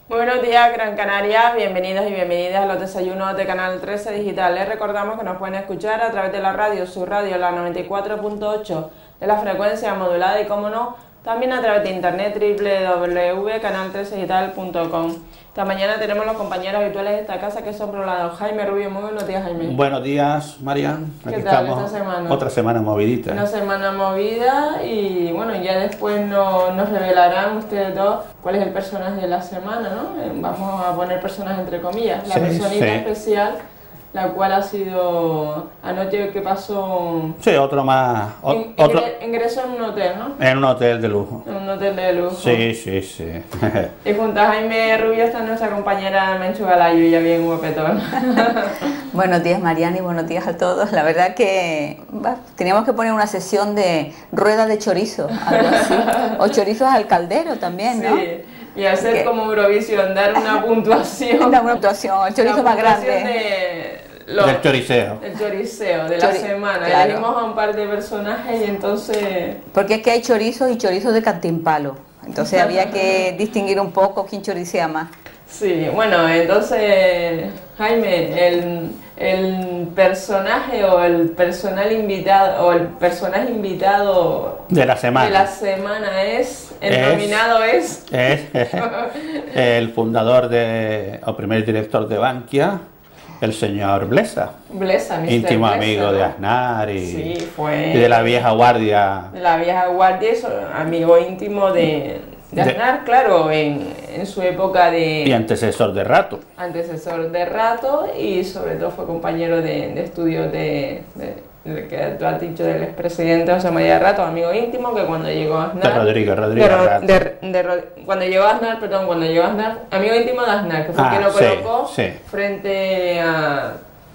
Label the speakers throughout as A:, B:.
A: Buenos días, Gran Canaria, bienvenidos y bienvenidas a los desayunos de Canal 13 Digital. Les recordamos que nos pueden escuchar a través de la radio, su radio, la 94.8 de la frecuencia modulada y, como no, también a través de internet www.canal13digital.com. Esta mañana tenemos los compañeros habituales de esta casa que son por un lado Jaime Rubio. Muy buenos días, Jaime.
B: Buenos días, Marian.
A: ¿Qué tal esta semana?
B: Otra semana movidita.
A: Una semana movida y bueno, ya después nos revelarán ustedes dos cuál es el personaje de la semana, ¿no? Vamos a poner personaje entre comillas. La personita especial, la cual ha sido anoche que pasó...
B: Sí, otro más...
A: Ingresó en un hotel, ¿no?
B: En un hotel de lujo.
A: En un hotel de lujo.
B: Sí.
A: Y junto a Jaime Rubio está nuestra compañera Menchu Galayo, ya bien guapetón.
C: Buenos días, Mariana, y buenos días a todos. La verdad que teníamos que poner una sesión de rueda de chorizo, algo así. O chorizos al caldero también, ¿no?
A: Sí. Y hacer como Eurovisión, dar una puntuación.
C: Dar una puntuación, el chorizo más grande.
B: Del choriceo.
A: El choriceo de la semana.
C: Claro.
A: Elegimos a un par de personajes y entonces...
C: Porque es que hay chorizos y chorizos de cantimpalo. Entonces había que distinguir un poco quién choricea más.
A: Sí, bueno, entonces, Jaime, el personaje o el personal invitado o el personaje invitado
B: de la semana
A: nominado es
B: el fundador o primer director de Bankia, el señor Blesa.
A: Blesa, Mr.
B: íntimo
A: Blesa,
B: amigo, ¿no?, de Aznar y de la vieja guardia.
A: De la vieja guardia, amigo íntimo de Aznar, claro, en su época de...
B: Y antecesor de Rato.
A: Antecesor de Rato, y sobre todo fue compañero de estudios que tú has dicho, del expresidente José María Rato, amigo íntimo, que cuando llegó Aznar...
B: De Rodrigo Rato.
A: Cuando llegó Aznar, amigo íntimo de Aznar, que fue quien lo colocó frente a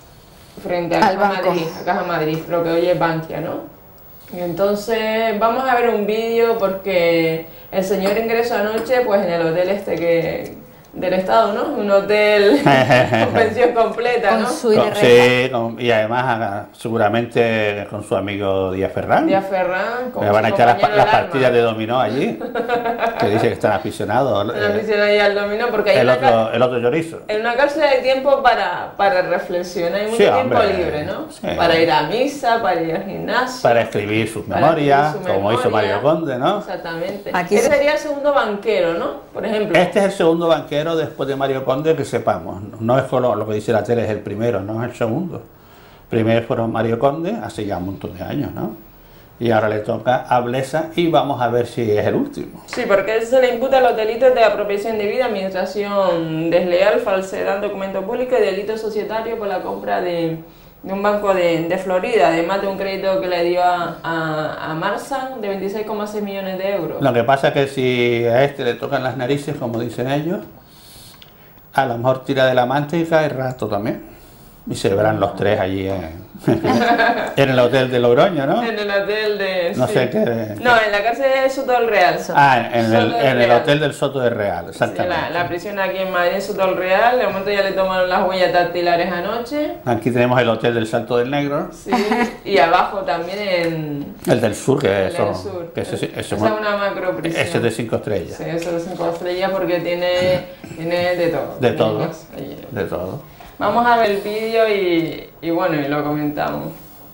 A: Caja Madrid, lo que hoy es Bankia, ¿no? Y entonces vamos a ver un vídeo porque el señor ingresó anoche pues en el hotel del Estado, ¿no? Un hotel con pensión completa, ¿no?
C: Con su IRR.
B: Sí, y además seguramente con su amigo Díaz Ferrán.
A: Díaz Ferrán.
B: Me van a echar las partidas de dominó allí, que dice que están aficionados.
A: Están aficionados ahí al dominó porque hay
B: el otro chorizo.
A: En una cárcel hay tiempo para reflexionar, hay mucho tiempo libre, ¿no? Sí. Para ir a misa, para ir al gimnasio.
B: Para escribir sus memorias, como hizo Mario Conde, ¿no?
A: Exactamente. Ese sería el segundo banquero, ¿no? Por ejemplo.
B: Este es el segundo banquero después de Mario Conde, que sepamos. No es lo que dice la tele, es el primero, no es el segundo. Primero fueron Mario Conde, hace ya un montón de años, ¿no? Y ahora le toca a Blesa y vamos a ver si es el último.
A: Sí, porque se le imputa los delitos de apropiación indebida, administración desleal, falsedad en documento público y delito societario por la compra de un banco de Florida, además de un crédito que le dio a Marsan de 26,6 millones de euros.
B: Lo que pasa es que si a este le tocan las narices, como dicen ellos, a lo mejor tira de la manta y cae Rato también. Y se verán los tres allí en el hotel de Logroño, ¿no?
A: En el hotel de...
B: No sé qué...
A: No, en la cárcel de Soto del Real.
B: En el hotel del Soto del Real, exactamente.
A: Sí, la prisión aquí en Madrid, Soto del Real. De momento ya le tomaron las huellas dactilares anoche.
B: Aquí tenemos el hotel del Salto del Negro.
A: Sí, y abajo también
B: el del Sur,
A: esa es una macro prisión.
B: Ese es de 5 estrellas.
A: Sí, ese de 5 estrellas porque tiene de todo.
B: De todo, de todo.
A: Vamos a ver el vídeo y bueno, y lo comentamos.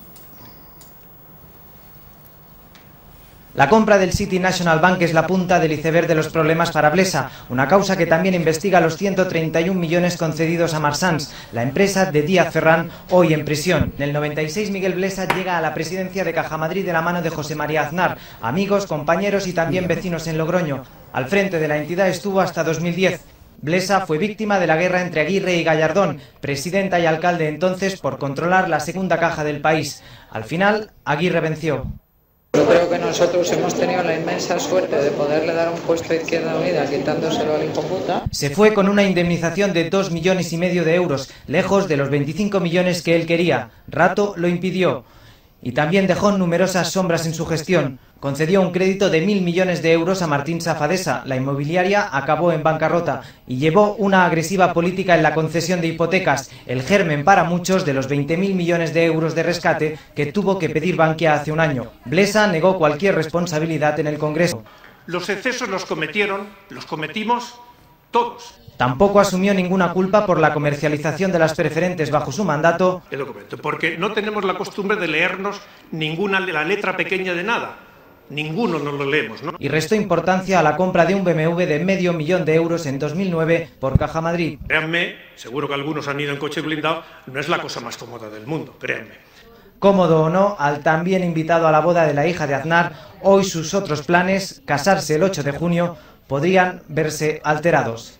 D: La compra del City National Bank es la punta del iceberg de los problemas para Blesa, una causa que también investiga los 131 millones concedidos a Marsans, la empresa de Díaz Ferrán, hoy en prisión. En el 96 Miguel Blesa llega a la presidencia de Caja Madrid de la mano de José María Aznar, amigos, compañeros y también vecinos en Logroño. Al frente de la entidad estuvo hasta 2010. Blesa fue víctima de la guerra entre Aguirre y Gallardón, presidenta y alcalde entonces, por controlar la segunda caja del país. Al final, Aguirre venció.
E: Yo creo que nosotros hemos tenido la inmensa suerte de poderle dar un puesto a Izquierda Unida quitándoselo al hijo puta.
D: Se fue con una indemnización de 2,5 millones de euros, lejos de los 25 millones que él quería. Rato lo impidió. Y también dejó numerosas sombras en su gestión. Concedió un crédito de 1.000 millones de euros a Martín Safadesa, la inmobiliaria acabó en bancarrota, y llevó una agresiva política en la concesión de hipotecas, el germen para muchos de los 20.000 millones de euros de rescate que tuvo que pedir Bankia hace un año. Blesa negó cualquier responsabilidad en el Congreso.
F: Los excesos los cometimos todos.
D: Tampoco asumió ninguna culpa por la comercialización de las preferentes bajo su mandato.
F: El documento, porque no tenemos la costumbre de leernos ninguna la letra pequeña de nada. Ninguno nos lo leemos, ¿no?
D: Y restó importancia a la compra de un BMW de €500.000 en 2009 por Caja Madrid.
F: Créanme, seguro que algunos han ido en coche blindado, no es la cosa más cómoda del mundo, créanme.
D: Cómodo o no, al también invitado a la boda de la hija de Aznar, hoy sus otros planes, casarse el 8 de junio, podrían verse alterados.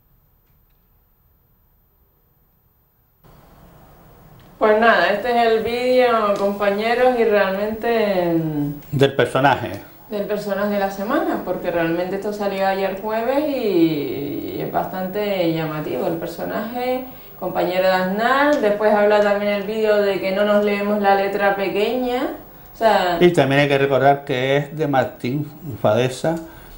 A: Pues nada, este es el vídeo, compañeros, y realmente
B: Del personaje.
A: del personaje de la semana, porque realmente esto salió ayer jueves y es bastante llamativo. El personaje, compañero de Aznar, después habla también el vídeo de que no nos leemos la letra pequeña. O sea,
B: Y también hay que recordar que es de Martín Fadesa,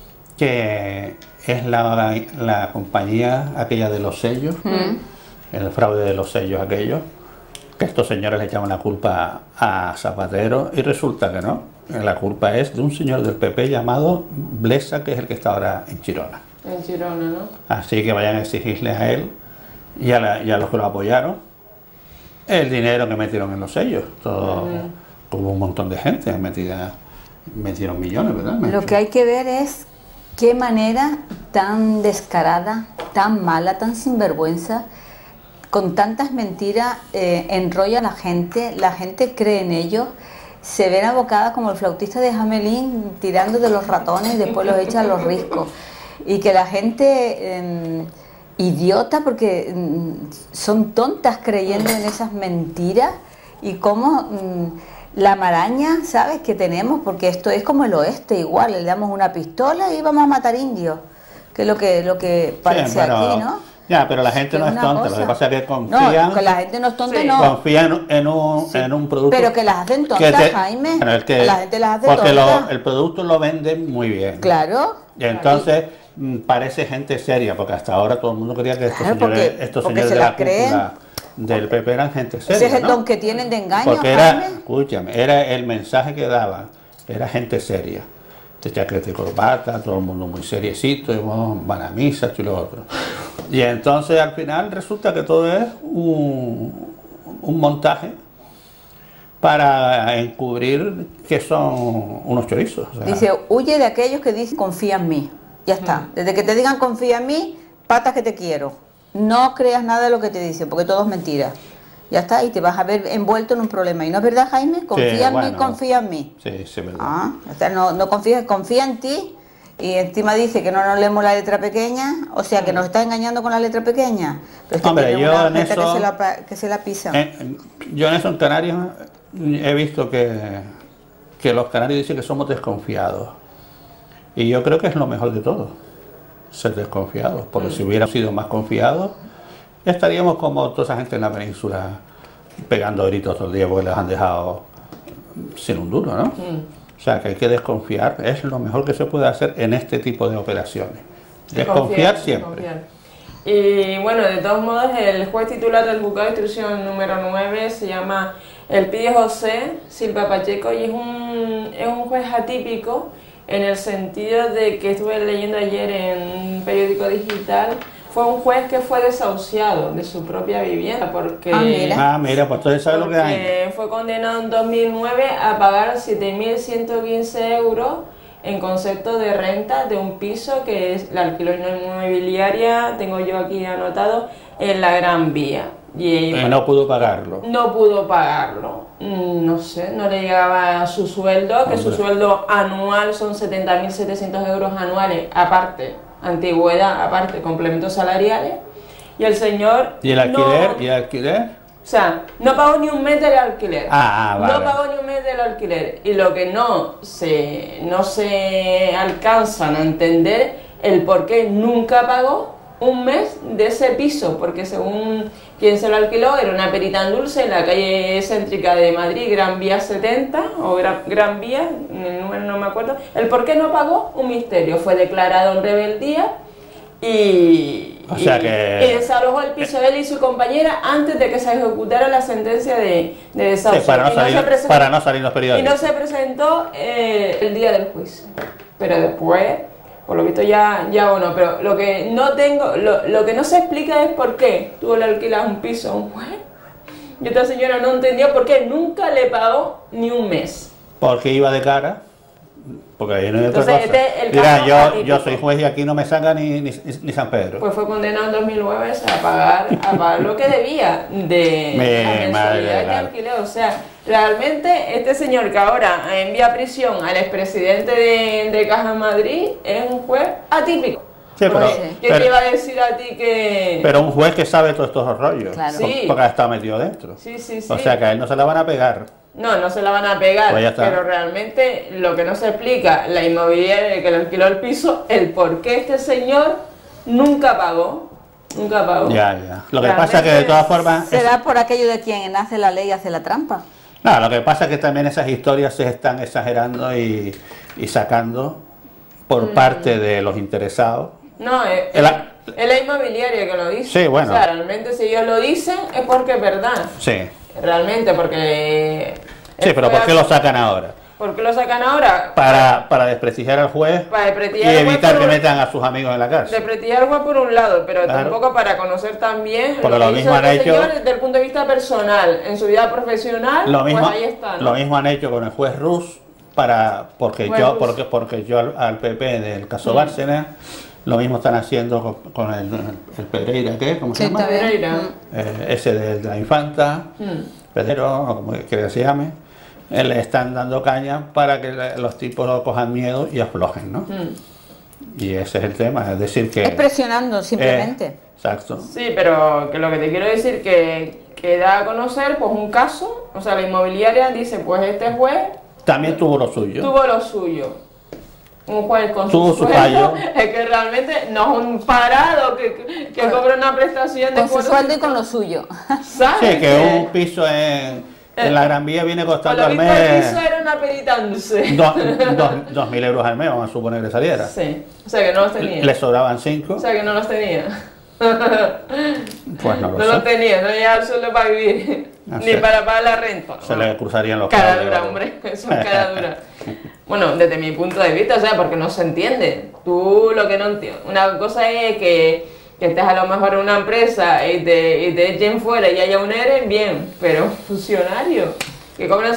B: que es la compañía aquella de los sellos, el fraude de los sellos aquellos, que estos señores le echaban la culpa a Zapatero y resulta que no. La culpa es de un señor del PP llamado Blesa, que es el que está ahora en Chirona.
A: en Girona, ¿no?
B: Así que vayan a exigirle a él y a los que lo apoyaron el dinero que metieron en los sellos. Todo, hubo un montón de gente metida, metieron millones, ¿verdad?
C: Lo que hay que ver es qué manera tan descarada, tan mala, tan sinvergüenza, con tantas mentiras enrolla a la gente cree en ellos, se ven abocadas como el flautista de Hamelín tirando de los ratones y después los echa a los riscos. Y que la gente idiota, porque son tontas creyendo en esas mentiras, y cómo la maraña, ¿sabes?, que tenemos, porque esto es como el oeste igual, le damos una pistola y vamos a matar indios, que es lo que parece
B: Sí, pero,
C: aquí, ¿no?
B: Ya, pero la gente no es tonta, lo que pasa es que confían,
C: No, que la gente no es tonta,
A: Sí.
C: no.
B: confían en un producto.
C: Pero que las hacen tontas, Jaime.
B: Bueno, es que,
C: Que la gente las hace
B: porque
C: tontas.
B: el producto lo venden muy bien.
C: Claro.
B: Y entonces parece gente seria, porque hasta ahora todo el mundo creía que estos
C: Claro,
B: señores,
C: porque
B: señores
C: se
B: de
C: las
B: la cúpula del PP eran gente seria.
C: Ese es el
B: ¿no?
C: don que tienen de engaño,
B: Porque era,
C: Jaime.
B: escúchame, era el mensaje que daban, era gente seria. De chaqueta y corbata, todo el mundo muy seriecito, y van a misa, esto y lo otro. Y entonces al final resulta que todo es un montaje para encubrir que son unos chorizos. O sea,
C: Dice, huye de aquellos que dicen confía en mí. Ya está. Desde que te digan confía en mí, patas que te quiero. No creas nada de lo que te dicen, porque todo es mentira. Ya está, y te vas a ver envuelto en un problema. ¿Y no es verdad, Jaime? Confía en mí,
B: bueno,
C: confía en mí.
B: Sí, sí, verdad.
C: Ah, ya está, no confías, confía en ti. Y encima dice que no nos leemos la letra pequeña, o sea que nos está engañando con la letra pequeña. Pero es que
B: Hombre,
C: tiene
B: yo
C: una
B: en
C: gente
B: eso-
C: que se la pisa.
B: Yo en eso en Canarias he visto que los canarios dicen que somos desconfiados. Y yo creo que es lo mejor de todo, ser desconfiados. Porque si hubiéramos sido más confiados, estaríamos como toda esa gente en la península pegando gritos todo el día porque les han dejado sin un duro, ¿no? O sea que hay que desconfiar, es lo mejor que se puede hacer en este tipo de operaciones. Desconfiar siempre.
A: Desconfiar. Y bueno, de todos modos, el juez titular del juzgado de instrucción número 9 se llama Elpidio José Silva Pacheco y es un juez atípico en el sentido de que estuve leyendo ayer en un periódico digital. Fue un juez que fue desahuciado de su propia vivienda porque
B: Mira, pues entonces ¿sabes lo que hay?
A: fue condenado en 2009 a pagar 7.115 euros en concepto de renta de un piso que es la alquiló en una inmobiliaria, tengo yo aquí anotado, en la Gran Vía. Y
B: No pudo pagarlo.
A: no pudo pagarlo, no sé, no le llegaba a su sueldo, que su sueldo anual son 70.700 euros anuales, aparte antigüedad, aparte complementos salariales, y el señor...
B: ¿Y el alquiler?
A: no-
B: ¿Y el alquiler?
A: o sea, no pagó ni un mes del alquiler.
B: Vale.
A: No pagó ni un mes del alquiler. Y lo que no se alcanzan a entender el por qué nunca pagó un mes de ese piso, porque según quien se lo alquiló era una perita en dulce en la calle céntrica de Madrid, Gran Vía 70 o Gran Vía, el número no me acuerdo. El por qué no pagó, un misterio. Fue declarado en rebeldía y desalojó el piso de él y su compañera antes de que se ejecutara la sentencia de desahucio.
B: Sí, para no salir los
A: Y
B: periódicos.
A: no se presentó el día del juicio. Pero después, por lo visto ya bueno, pero lo que no tengo, lo que no se explica es por qué tú le alquilas un piso a un juez y esta señora no entendió por qué nunca le pagó ni un mes.
B: Porque iba de cara, porque ahí no hay otra
A: Entonces,
B: cosa.
A: el
B: Dirá,
A: caso
B: yo
A: atípico.
B: soy juez y aquí no me saca ni San Pedro.
A: Pues fue condenado en 2009 a pagar lo que debía de
B: Madre
A: mensualidad de alquiler. O sea, realmente este señor que ahora envía a prisión al expresidente de Caja Madrid es un juez atípico.
B: Sí,
A: Yo te iba a decir a ti que...
B: Pero un juez que sabe todos estos rollos,
C: Claro.
A: Sí.
B: porque ha estado metido dentro.
A: Sí.
B: O sea que a él no se la van a pegar.
A: No se la van a pegar,
B: Pues ya está.
A: pero realmente lo que no se explica, la inmobiliaria que le alquiló el piso, el por qué este señor nunca pagó.
B: Ya. Lo que pasa es que de todas formas...
C: Será por aquello de quien hace la ley hace la trampa.
B: No, lo que pasa es que también esas historias se están exagerando y sacando por parte de los interesados.
A: No, es la inmobiliaria que lo dice.
B: Sí, bueno.
A: O sea, realmente si ellos lo dicen es porque es verdad.
B: Sí.
A: Realmente, porque...
B: Sí, pero ¿por qué lo sacan ahora?
A: ¿Por qué lo sacan ahora?
B: Para desprestigiar al juez
A: Para
B: y
A: desprestigiar al juez
B: evitar
A: por
B: que
A: un-
B: metan a sus amigos en la cárcel.
A: Desprestigiar al juez por un lado, pero
B: Claro.
A: tampoco para conocer también
B: Porque
A: lo
B: lo
A: que
B: mismo
A: hizo
B: han
A: este
B: hecho-
A: señor desde el punto de vista personal. En su vida profesional,
B: Lo mismo,
A: pues ahí está, ¿no?
B: lo mismo han hecho con el juez Rus porque
A: Juez
B: yo
A: Rus.
B: porque yo al PP del caso Bárcenas, lo mismo están haciendo con el Pedreira, ¿qué? ¿Cómo se
C: Sí,
B: llama?
C: también.
A: Pereira.
B: Ese de la infanta, Pedrero, o como quiera que se llame, le están dando caña para que los tipos no cojan miedo y aflojen, ¿no? Y ese es el tema, es decir que...
C: Es presionando simplemente.
B: Exacto.
A: Sí, pero que lo que te quiero decir que da a conocer pues un caso, o sea, la inmobiliaria dice, pues este juez
B: También tuvo lo suyo.
A: tuvo lo suyo. Un juez con
B: Tuvo
A: su
B: su
A: sueldo,
B: fallo.
A: es que realmente no es un parado que cobra una prestación de
C: Con su sueldo y con lo suyo.
A: ¿sabes?
B: Sí, que un piso en la Gran Vía viene
A: Por
B: costando
A: lo
B: al
A: visto el
B: mes
A: piso era una peritance.
B: 2.000 euros al mes, vamos a suponer que saliera.
A: Sí, o sea que no los tenía.
B: Le sobraban 5,
A: O sea que no los tenía.
B: pues no
A: No
B: lo
A: los
B: sé.
A: tenía, no llegaba el sueldo para vivir,
B: No
A: ni
B: sé.
A: para pagar la renta.
B: Se le cruzarían los
A: Cara
B: cables,
A: dura,
B: ¿vale?
A: hombre, eso es cara dura. Bueno, desde mi punto de vista, o sea, porque no se entiende. Tú lo que no entiendes. Una cosa es que estés a lo mejor en una empresa y te echen fuera y haya un ERE, bien, pero funcionario que cobran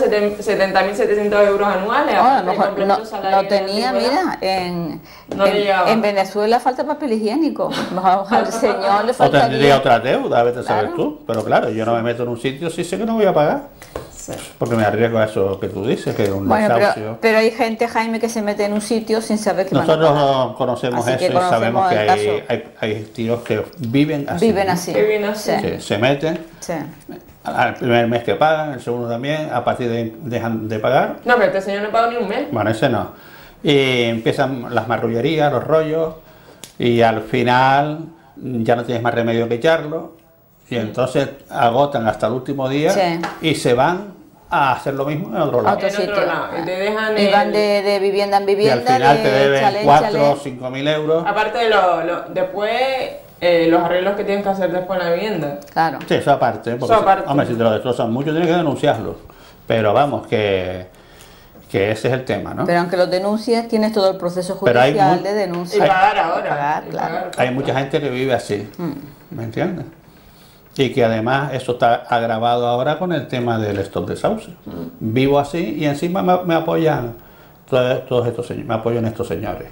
A: 70.700 euros anuales.
C: No, a
A: aparte
C: lo
A: de
C: mejor
A: complementos
C: no
A: salariales
C: tenía,
A: de antigüedad.
C: mira,
A: No le llegaba.
C: en Venezuela falta papel higiénico. Al señor le
B: O tendría
C: faltaría.
B: otra deuda, a veces sabes
C: Claro.
B: tú. Pero claro, yo no me meto en un sitio si sé que no voy a pagar.
A: Sí.
B: Porque me arriesgo a eso que tú dices, que es un
C: Bueno,
B: desahucio.
C: pero hay gente, Jaime, que se mete en un sitio sin saber que van a
B: Nosotros
C: pagar.
B: conocemos
C: Así que
B: eso y sabemos
C: conocemos
B: que
C: el caso.
B: hay tíos que viven así.
C: Viven
B: ¿no?
C: así.
A: Viven así.
C: Sí,
B: Sí, se meten,
C: sí.
B: al primer mes que pagan, el segundo también, a partir de dejan de pagar.
A: No, pero este señor no pagó ni un mes.
B: Bueno, ese no. Y empiezan las marrullerías, los rollos, y al final ya no tienes más remedio que echarlo, y entonces agotan hasta el último día
C: Sí.
B: y se van a hacer lo mismo en otro
C: A
B: lado.
C: otro
A: En otro
C: sitio.
A: lado, y te dejan
C: Y van
A: el-
C: de vivienda en
B: Y al
C: vivienda.
B: final te
C: de
B: deben
C: chalet en
B: 4 o
C: chalet.
B: 5 mil euros.
A: Aparte de después los arreglos que tienes que hacer después en la vivienda.
C: Claro.
B: Sí, eso aparte, porque
A: Eso aparte.
B: hombre, si te lo destrozan mucho tienes que denunciarlo. Pero vamos, que ese es el tema, ¿no?
C: Pero aunque lo denuncies, tienes todo el proceso
B: Pero hay
C: judicial
B: mu-
C: de
A: Y
C: denuncia.
A: pagar ahora.
C: Pagar,
A: y
C: claro.
A: pagar.
B: Hay mucha gente que vive así, ¿me entiendes? Y que además eso está agravado ahora con el tema del stop desahucio. Vivo así y encima me apoyan todos estos señores, me apoyan estos señores.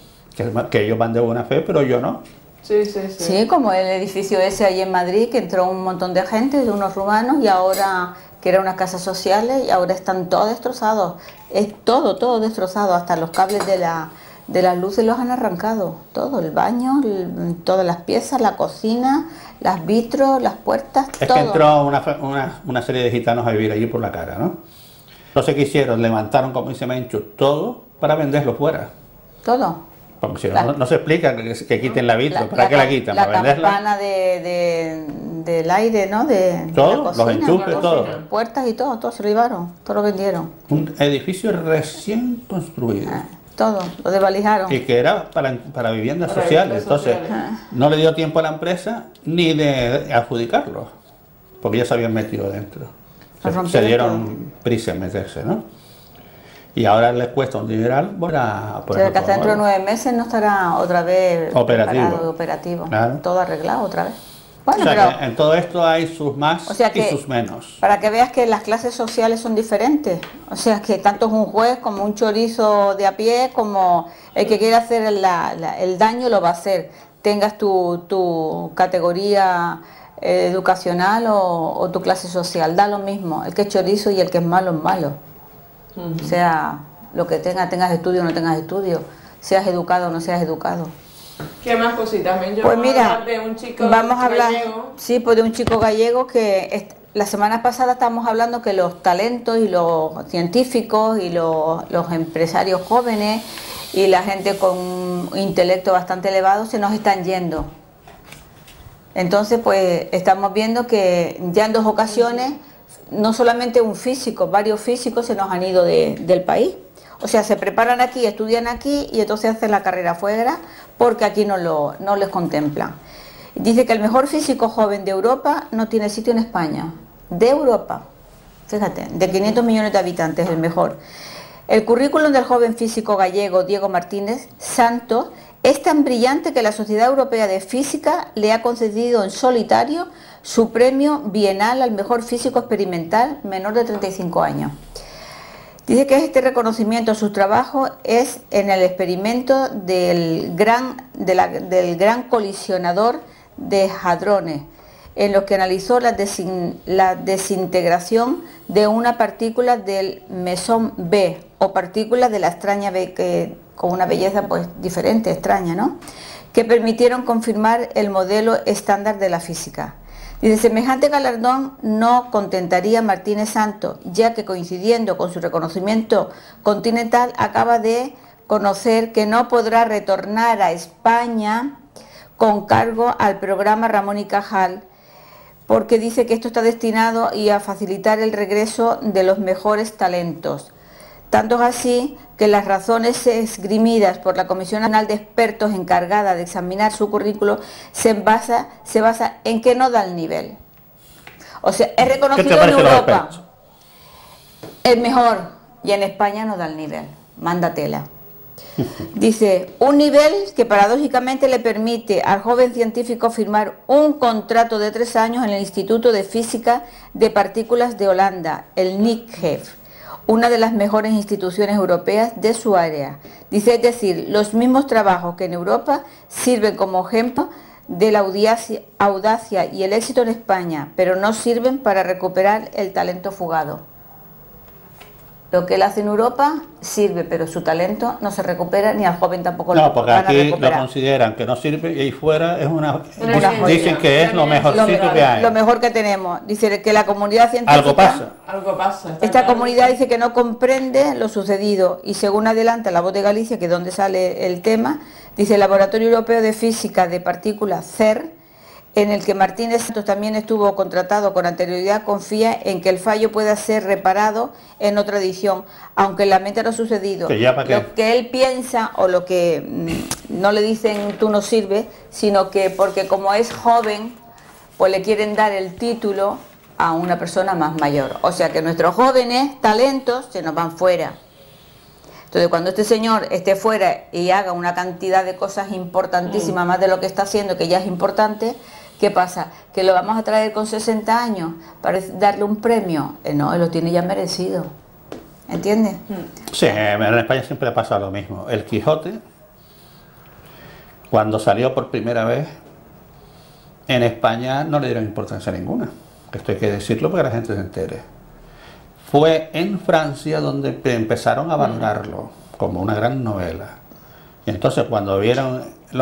B: Que ellos van de buena fe, pero yo no.
A: Sí.
C: Sí, como el edificio ese ahí en Madrid, que entró un montón de gente, de unos rumanos, y ahora, que era unas casas sociales, y ahora están todos destrozados. Es todo destrozado, hasta los cables de las luces los han arrancado. Todo, el baño, todas las piezas, la cocina, las vitros, las puertas,
B: Es
C: todo.
B: que entró una serie de gitanos a vivir allí por la cara, ¿no? No sé qué hicieron, levantaron, como dice Menchu, todo para venderlo fuera.
C: Todo.
B: Porque si no,
C: La-
B: no se explica que quiten la vitro. ¿Para qué la quitan?
C: La
B: ¿Para venderla?
C: campana del aire, ¿no? De
B: Todo,
C: la
B: los
C: cocina,
B: enchufes,
A: la
B: todo.
A: cocina.
C: puertas y todo se lo llevaron, todo lo vendieron.
B: Un edificio recién construido.
C: Todo, lo desvalijaron.
B: Y que era para viviendas
A: Para
B: sociales.
A: viviendas
B: Entonces,
A: sociales.
B: no le dio tiempo a la empresa ni de adjudicarlo. Porque ya se habían metido dentro.
C: Lo
B: Se
C: rompieron
B: dieron prisa en meterse, ¿no? Y ahora les cuesta un dineral por
C: que hasta dentro de 9 meses no estará otra vez operativo.
B: Claro.
C: Todo arreglado otra vez. Bueno,
B: o sea,
C: pero
B: que en todo esto hay sus más y sus menos.
C: Para que veas que las clases sociales son diferentes. O sea, que tanto es un juez como un chorizo de a pie, como el que quiere hacer el daño lo va a hacer. Tengas tu categoría educacional o tu clase social, da lo mismo. El que es chorizo y el que es malo es malo. O sea, lo que tengas estudio o no tengas estudio, seas educado o no seas educado.
A: ¿Qué más cositas?
C: Pues mira,
A: de un chico
C: vamos a hablar,
A: gallego.
C: sí, pues de un chico gallego que la semana pasada estábamos hablando que los talentos y los científicos y los empresarios jóvenes y la gente con un intelecto bastante elevado se nos están yendo. Entonces, pues estamos viendo que ya en 2 ocasiones, no solamente un físico, varios físicos se nos han ido del país. O sea, se preparan aquí, estudian aquí y entonces hacen la carrera fuera porque aquí no les contemplan. Dice que el mejor físico joven de Europa no tiene sitio en España. De Europa, fíjate, de 500 millones de habitantes, el mejor. El currículum del joven físico gallego Diego Martínez Santos es tan brillante que la Sociedad Europea de Física le ha concedido en solitario su premio bienal al mejor físico experimental menor de 35 años. Dice que este reconocimiento a su trabajo es en el experimento del gran colisionador de hadrones, en los que analizó la desintegración de una partícula del mesón B, o partícula de la extraña B, con una belleza pues diferente, extraña, ¿no?, que permitieron confirmar el modelo estándar de la física. Dice, semejante galardón no contentaría a Martínez Santos, ya que coincidiendo con su reconocimiento continental acaba de conocer que no podrá retornar a España con cargo al programa Ramón y Cajal, porque dice que esto está destinado a facilitar el regreso de los mejores talentos. Tanto es así que las razones esgrimidas por la Comisión Nacional de Expertos encargada de examinar su currículo se basa en que no da el nivel. O sea, es reconocido en Europa el mejor y en España no da el nivel. Manda tela. Dice, un nivel que paradójicamente le permite al joven científico firmar un contrato de 3 años en el Instituto de Física de Partículas de Holanda, el NICGEF, una de las mejores instituciones europeas de su área. Dice, es decir, los mismos trabajos que en Europa sirven como ejemplo de la audacia y el éxito en España, pero no sirven para recuperar el talento fugado. Lo que él hace en Europa sirve, pero su talento no se recupera, ni al joven tampoco
B: lo van a recuperar. No, porque aquí lo consideran que no sirve y ahí fuera es una dicen que es lo mejorcito que hay.
C: Lo mejor que tenemos. Dice que la comunidad científica...
A: Algo pasa.
C: Esta comunidad dice que no comprende lo sucedido y según adelanta La Voz de Galicia, que es donde sale el tema, dice el Laboratorio Europeo de Física de Partículas, CERN, en el que Martínez Santos también estuvo contratado con anterioridad, confía en que el fallo pueda ser reparado en otra edición, aunque lamenta lo sucedido. Lo que él piensa, o lo que no le dicen tú no sirves, sino que porque como es joven, pues le quieren dar el título a una persona más mayor. O sea que nuestros jóvenes talentos se nos van fuera. Entonces, cuando este señor esté fuera y haga una cantidad de cosas importantísimas, más de lo que está haciendo, que ya es importante, ¿qué pasa? ¿Que lo vamos a traer con 60 años para darle un premio? No, él lo tiene ya merecido. ¿Entiendes?
B: Sí, en España siempre pasa lo mismo. El Quijote, cuando salió por primera vez, en España no le dieron importancia ninguna. Esto hay que decirlo para que la gente se entere. Fue en Francia donde empezaron a valorarlo como una gran novela. Y entonces cuando vieron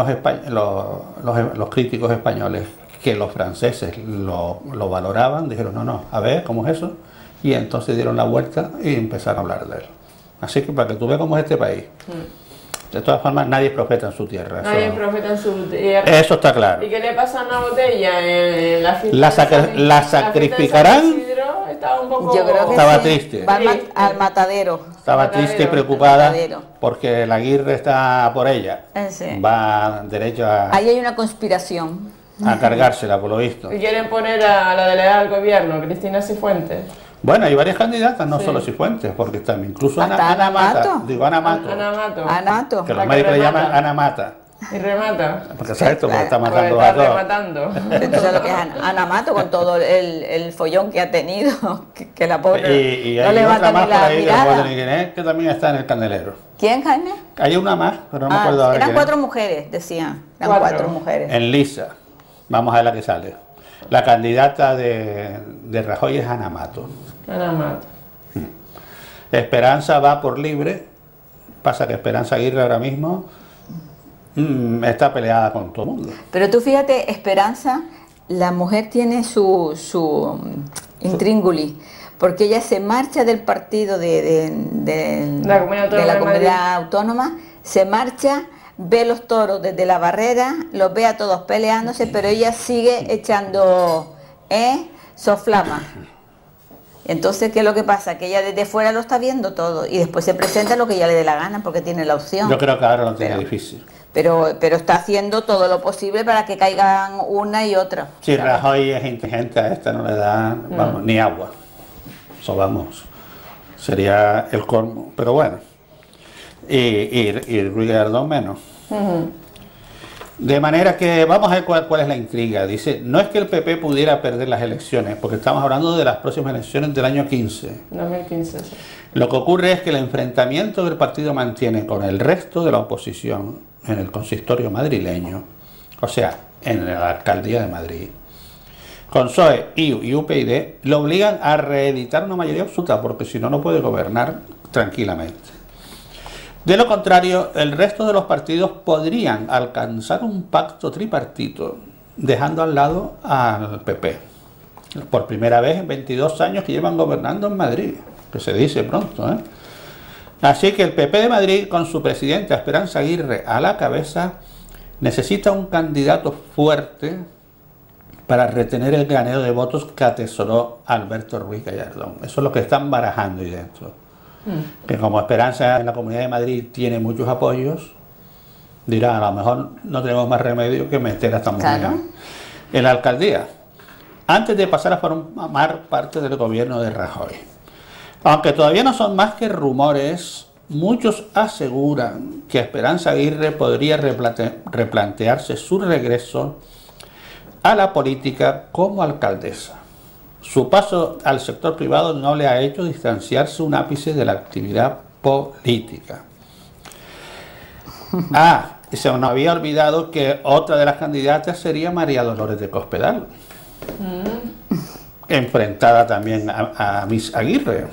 B: los críticos españoles que los franceses lo valoraban, dijeron, no, a ver, ¿cómo es eso? Y entonces dieron la vuelta y empezaron a hablar de él. Así que para que tú veas cómo es este país. De todas formas, nadie es profeta en su tierra.
A: Nadie es profeta en su tierra.
B: Eso está claro.
A: ¿Y qué le pasa a una botella en la fiesta?
B: ¿La sacrificarán?
C: Yo creo que
B: estaba triste.
C: Va al matadero.
B: Estaba triste y preocupada porque el Aguirre está por ella.
C: Sí.
B: Va derecho a...
C: Ahí hay una conspiración.
B: A cargársela, por lo visto.
A: ¿Y quieren poner a la delegada del gobierno, Cristina Cifuentes?
B: Bueno, hay varias candidatas, no solo Cifuentes, porque también incluso
C: Hasta
B: Ana Mata.
C: Mato.
B: Digo Ana Mato.
A: Ana Mato.
C: Anato.
B: Que
A: La
B: los
A: que
B: médicos le
A: remata.
B: llaman Ana Mata.
A: Y remata.
B: Porque sabes esto, porque está
A: Porque
B: matando
A: está
B: a todos.
A: rematando.
C: ¿Tú sabes lo que es Ana Mato con todo el follón que ha tenido? Que la pobre
B: Y
C: no
B: hay
C: levanta
B: otra más
C: ni
B: por
C: la
B: ahí que no puedo
C: mirada.
B: ni quién es, que también está en el candelero.
C: ¿Quién, Jaime?
B: Hay una más, pero no me acuerdo ahora
C: eran
B: quién es.
C: 4 mujeres, decían. Eran
A: Cuatro.
C: 4 mujeres.
B: En lisa. Vamos a ver la que sale. La candidata de Rajoy es Ana Mato.
A: Ana Mato.
B: Esperanza va por libre. Pasa que Esperanza Aguirre ahora mismo está peleada con todo el mundo.
C: Pero tú fíjate, Esperanza, la mujer tiene su intríngulis, porque ella se marcha del partido de
A: La Comunidad Autónoma
C: la
A: de
C: Comunidad Autónoma, se marcha, ve los toros desde la barrera, los ve a todos peleándose, pero ella sigue echando soflama. Entonces, ¿qué es lo que pasa? Que ella desde fuera lo está viendo todo y después se presenta lo que ella le dé la gana porque tiene la opción.
B: Yo creo que ahora lo tiene difícil.
C: Pero está haciendo todo lo posible para que caigan una y otra.
B: Si Rajoy es inteligente, a esta no le da vamos, ni agua. Eso vamos, sería el colmo. Pero bueno, y Ruiz Gallardón menos. De manera que vamos a ver cuál es la intriga. Dice, no es que el PP pudiera perder las elecciones, porque estamos hablando de las próximas elecciones del año 15.
A: 2015. Sí.
B: Lo que ocurre es que el enfrentamiento que el partido mantiene con el resto de la oposición en el consistorio madrileño, o sea, en la alcaldía de Madrid, con PSOE, IU y UPyD, lo obligan a reeditar una mayoría absoluta, porque si no, no puede gobernar tranquilamente. De lo contrario, el resto de los partidos podrían alcanzar un pacto tripartito, dejando al lado al PP. Por primera vez en 22 años que llevan gobernando en Madrid, que se dice pronto, ¿eh? Así que el PP de Madrid, con su presidenta Esperanza Aguirre a la cabeza, necesita un candidato fuerte para retener el granero de votos que atesoró Alberto Ruiz Gallardón. Eso es lo que están barajando ahí dentro. Que como Esperanza en la Comunidad de Madrid tiene muchos apoyos, dirá, a lo mejor no tenemos más remedio que meter a esta mujer en la alcaldía, antes de pasar a formar parte del gobierno de Rajoy. Aunque todavía no son más que rumores, muchos aseguran que Esperanza Aguirre podría replantearse su regreso a la política como alcaldesa. Su paso al sector privado no le ha hecho distanciarse un ápice de la actividad política. Y se nos había olvidado que otra de las candidatas sería María Dolores de Cospedal, enfrentada también a Miss Aguirre.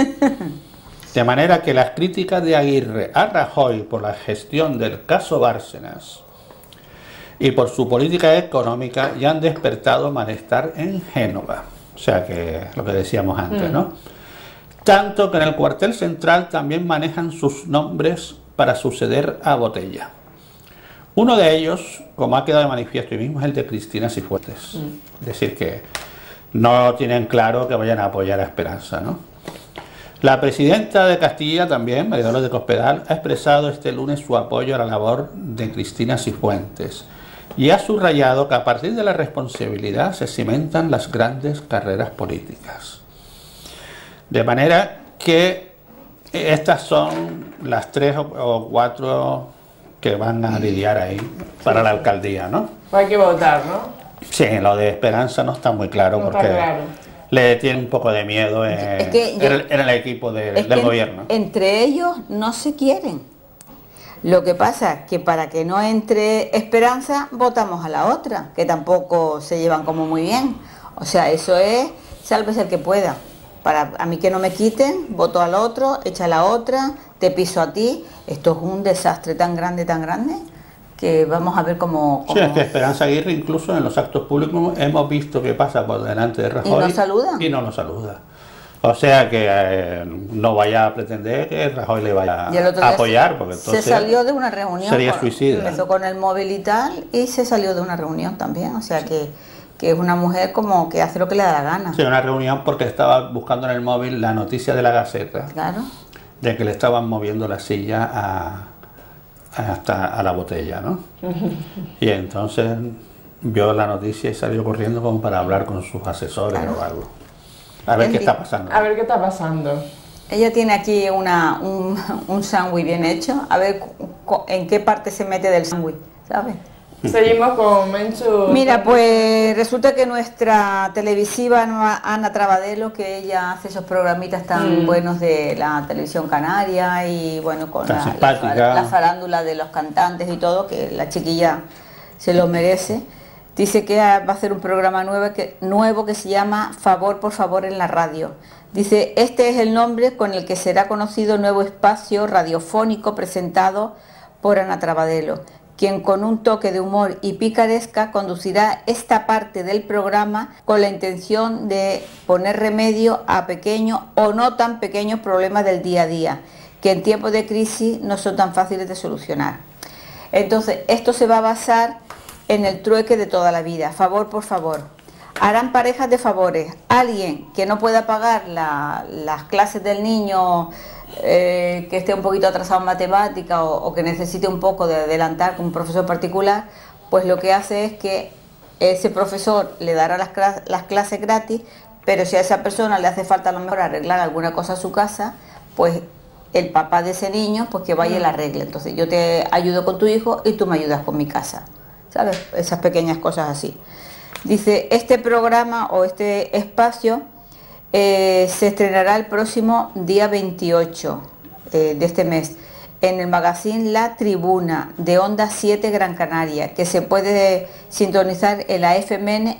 B: De manera que las críticas de Aguirre a Rajoy por la gestión del caso Bárcenas y por su política económica ya han despertado malestar en Génova. O sea que lo que decíamos antes, ¿no? Tanto que en el cuartel central también manejan sus nombres para suceder a Botella. Uno de ellos, como ha quedado de manifiesto hoy mismo, es el de Cristina Cifuentes. Es decir, que no tienen claro que vayan a apoyar a Esperanza, ¿no? La presidenta de Castilla también, María Dolores de Cospedal, ha expresado este lunes su apoyo a la labor de Cristina Cifuentes y ha subrayado que a partir de la responsabilidad se cimentan las grandes carreras políticas. De manera que estas son las 3 o 4 que van a lidiar ahí para la alcaldía, ¿no?
A: Hay que votar, ¿no?
B: Sí, lo de Esperanza no está muy claro,
A: No está
B: porque
A: claro.
B: le tiene un poco de miedo en el equipo del gobierno.
C: Entre ellos no se quieren. Lo que pasa es que para que no entre Esperanza, votamos a la otra, que tampoco se llevan como muy bien. O sea, eso es, sálvese el que pueda. Para a mí que no me quiten, voto al otro, echa a la otra, te piso a ti. Esto es un desastre tan grande, que vamos a ver cómo...
B: Sí, es que Esperanza Aguirre, incluso en los actos públicos, hemos visto que pasa por delante de Rajoy.
C: ¿Y no saluda?
B: Y no lo saluda. O sea que no vaya a pretender que Rajoy le vaya a apoyar, porque entonces
C: se salió de una reunión.
B: Sería suicida.
C: Empezó con el móvil y tal, y se salió de una reunión también. O sea que es una mujer como que hace lo que le da la gana.
B: Sí, una reunión porque estaba buscando en el móvil la noticia de la Gaceta.
C: Claro.
B: De que le estaban moviendo la silla hasta a la Botella, ¿no? Y entonces vio la noticia y salió corriendo como para hablar con sus asesores o algo. A ver qué está pasando.
A: A ver qué está pasando.
C: Ella tiene aquí un sándwich bien hecho, a ver en qué parte se mete del sándwich, ¿sabes?
A: Seguimos con Menchu.
C: Mira, pues resulta que nuestra televisiva Ana Trabadelo, que ella hace esos programitas tan buenos de la televisión canaria y bueno, con la farándula de los cantantes y todo, que la chiquilla se lo merece, dice que va a hacer un programa nuevo que se llama Favor por Favor en la radio. Dice, este es el nombre con el que será conocido el nuevo espacio radiofónico presentado por Ana Trabadelo, quien con un toque de humor y picaresca conducirá esta parte del programa con la intención de poner remedio a pequeños o no tan pequeños problemas del día a día, que en tiempos de crisis no son tan fáciles de solucionar. Entonces, esto se va a basar en el trueque de toda la vida, favor por favor. Harán parejas de favores. Alguien que no pueda pagar las clases del niño, que esté un poquito atrasado en matemática o que necesite un poco de adelantar con un profesor particular, pues lo que hace es que ese profesor le dará las clases gratis, pero si a esa persona le hace falta a lo mejor arreglar alguna cosa a su casa, pues el papá de ese niño, pues que vaya y la arregle. Entonces yo te ayudo con tu hijo y tú me ayudas con mi casa, ¿sabes? Esas pequeñas cosas así. Dice, este programa o este espacio se estrenará el próximo día 28 de este mes en el magazine La Tribuna de Onda 7 Gran Canaria, que se puede sintonizar en la FM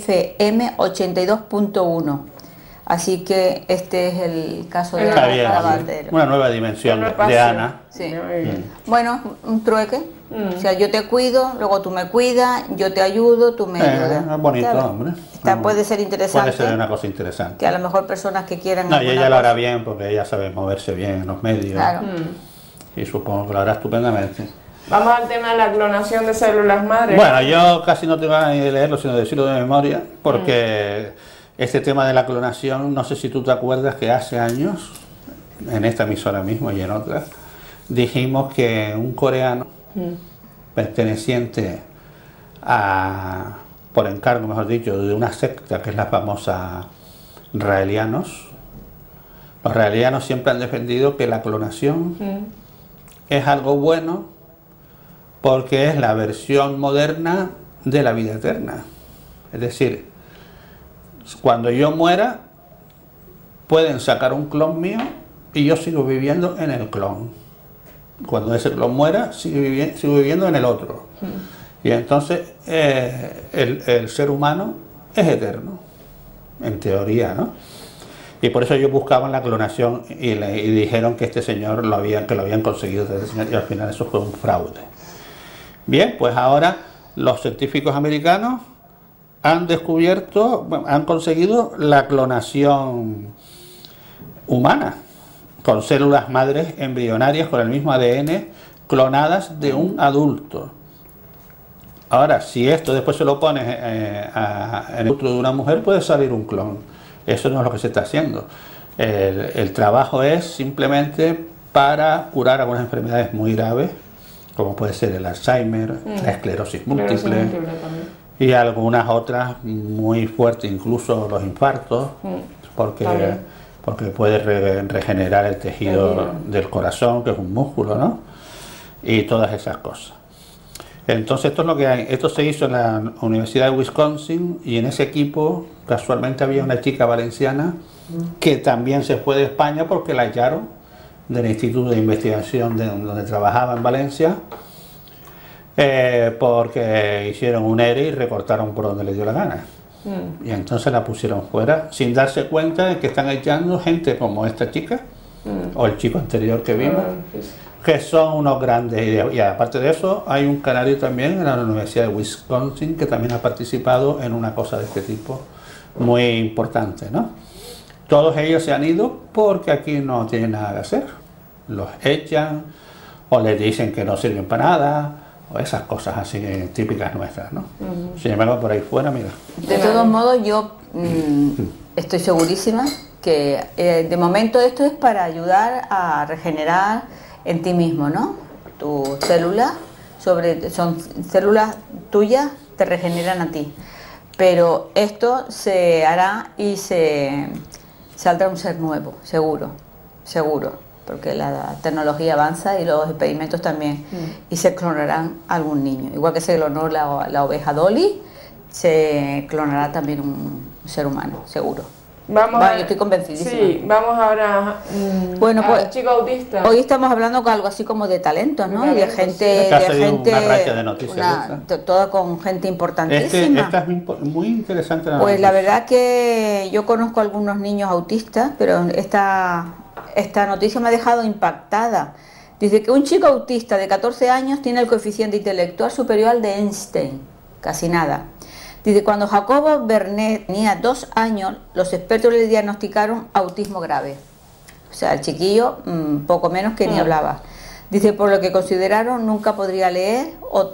C: 82.1. Así que este es el caso de Ana Trabadelo.
B: Una nueva dimensión de Ana.
C: Sí. Bueno, un trueque. O sea, yo te cuido, luego tú me cuidas, yo te ayudo, tú me ayudas.
B: Es bonito, ¿sabes? Hombre.
C: Puede ser interesante.
B: Puede ser una cosa interesante.
C: Que a lo mejor personas que quieran...
B: No, y ella lo hará bien porque ella sabe moverse bien en los medios.
C: Claro.
B: Y supongo que lo hará estupendamente.
A: Vamos al tema de la clonación de células madres.
B: Bueno, yo casi no tengo ganas ni de leerlo, sino de decirlo de memoria, porque este tema de la clonación, no sé si tú te acuerdas que hace años, en esta emisora mismo y en otras, dijimos que un coreano perteneciente por encargo, mejor dicho, de una secta que es la famosa Raelianos. Los raelianos siempre han defendido que la clonación es algo bueno porque es la versión moderna de la vida eterna. Es decir, cuando yo muera, pueden sacar un clon mío y yo sigo viviendo en el clon. Cuando ese clon muera, sigo viviendo en el otro. Y entonces el ser humano es eterno, en teoría, ¿no? Y por eso ellos buscaban la clonación y dijeron que este señor lo habían conseguido, y al final eso fue un fraude. Bien, pues ahora los científicos americanos han conseguido la clonación humana, con células madres embrionarias con el mismo ADN clonadas de un adulto. Ahora, si esto después se lo pones en el útero de una mujer, puede salir un clon. Eso no es lo que se está haciendo. El trabajo es simplemente para curar algunas enfermedades muy graves, como puede ser el Alzheimer, la esclerosis múltiple y algunas otras muy fuertes, incluso los infartos, porque puede regenerar el tejido del corazón, que es un músculo, ¿no? Y todas esas cosas. Entonces esto es lo que hay. Esto se hizo en la Universidad de Wisconsin y en ese equipo casualmente había una chica valenciana que también se fue de España porque la hallaron del Instituto de Investigación donde trabajaba en Valencia, porque hicieron un ERE y recortaron por donde les dio la gana. Y entonces la pusieron fuera sin darse cuenta de que están echando gente como esta chica o el chico anterior que vimos, que son unos grandes. Y aparte de eso hay un canario también en la Universidad de Wisconsin que también ha participado en una cosa de este tipo muy importante, ¿no? Todos ellos se han ido porque aquí no tienen nada que hacer, los echan o les dicen que no sirven para nada, o esas cosas así típicas nuestras, ¿no? Sin embargo, por ahí fuera, mira.
C: De todos modos, yo estoy segurísima que de momento esto es para ayudar a regenerar en ti mismo, ¿no? Tus células, son células tuyas, te regeneran a ti. Pero esto se hará y se saldrá un ser nuevo, seguro, seguro, porque la tecnología avanza y los experimentos también, y se clonarán algún niño. Igual que se clonó la oveja Dolly, se clonará también un ser humano, seguro.
A: Vamos
C: yo estoy convencidísima.
A: Sí, vamos ahora
C: bueno, pues,
A: al chico autista.
C: Hoy estamos hablando con algo así como de talentos, ¿no? Y de gente,
B: una racha de noticias.
C: Toda con gente importantísima.
B: Esta es muy interesante.
C: Pues la verdad que yo conozco a algunos niños autistas, pero esta noticia me ha dejado impactada. Dice que un chico autista de 14 años tiene el coeficiente intelectual superior al de Einstein, casi nada. Dice, cuando Jacobo Bernet tenía 2 años, los expertos le diagnosticaron autismo grave. O sea, el chiquillo poco menos que ni hablaba. Dice, por lo que consideraron nunca podría leer o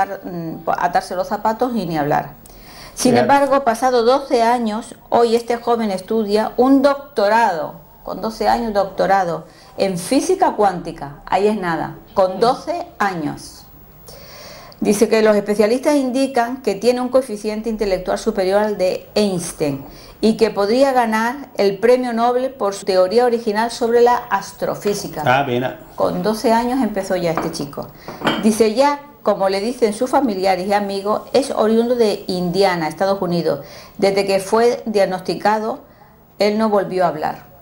C: atarse los zapatos y ni hablar. Sin embargo, pasado 12 años, hoy este joven estudia un doctorado, con 12 años doctorado, en física cuántica. Ahí es nada, con 12 años. Dice que los especialistas indican que tiene un coeficiente intelectual superior al de Einstein y que podría ganar el premio Nobel por su teoría original sobre la astrofísica.
B: Ah, bien.
C: Con 12 años empezó ya este chico. Dice, ya, como le dicen sus familiares y amigos, es oriundo de Indiana, Estados Unidos. Desde que fue diagnosticado, él no volvió a hablar.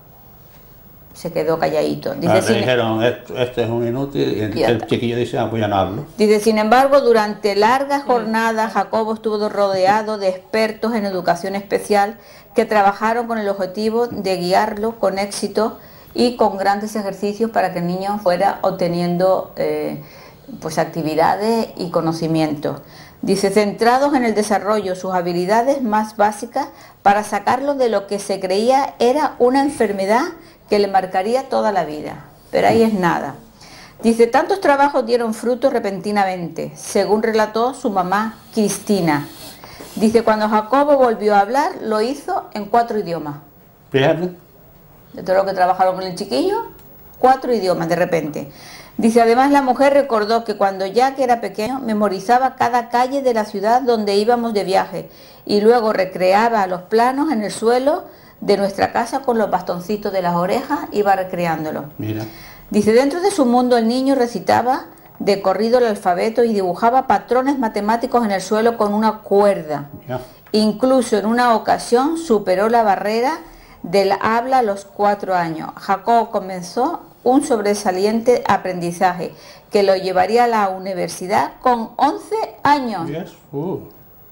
C: Se quedó calladito. Dice,
B: le dijeron, este es un inútil, y el chiquillo dice, pues ya no hablo.
C: Dice, sin embargo, durante largas jornadas, Jacobo estuvo rodeado de expertos en educación especial que trabajaron con el objetivo de guiarlo con éxito y con grandes ejercicios para que el niño fuera obteniendo pues actividades y conocimientos. Dice, centrados en el desarrollo de sus habilidades más básicas para sacarlo de lo que se creía era una enfermedad que le marcaría toda la vida. Pero ahí es nada. Dice, tantos trabajos dieron fruto repentinamente, según relató su mamá Cristina. Dice, cuando Jacobo volvió a hablar, lo hizo en 4 idiomas.
B: Fíjate.
C: De todo lo que trabajaron con el chiquillo, 4 idiomas de repente. Dice, además la mujer recordó que cuando Jack era pequeño, memorizaba cada calle de la ciudad donde íbamos de viaje y luego recreaba los planos en el suelo de nuestra casa con los bastoncitos de las orejas, iba recreándolo.
B: Mira.
C: Dice, dentro de su mundo el niño recitaba de corrido el alfabeto y dibujaba patrones matemáticos en el suelo con una cuerda.
B: Mira.
C: Incluso en una ocasión superó la barrera del habla a los 4 años. Jacob comenzó un sobresaliente aprendizaje que lo llevaría a la universidad con 11 años.
B: Yes.
C: O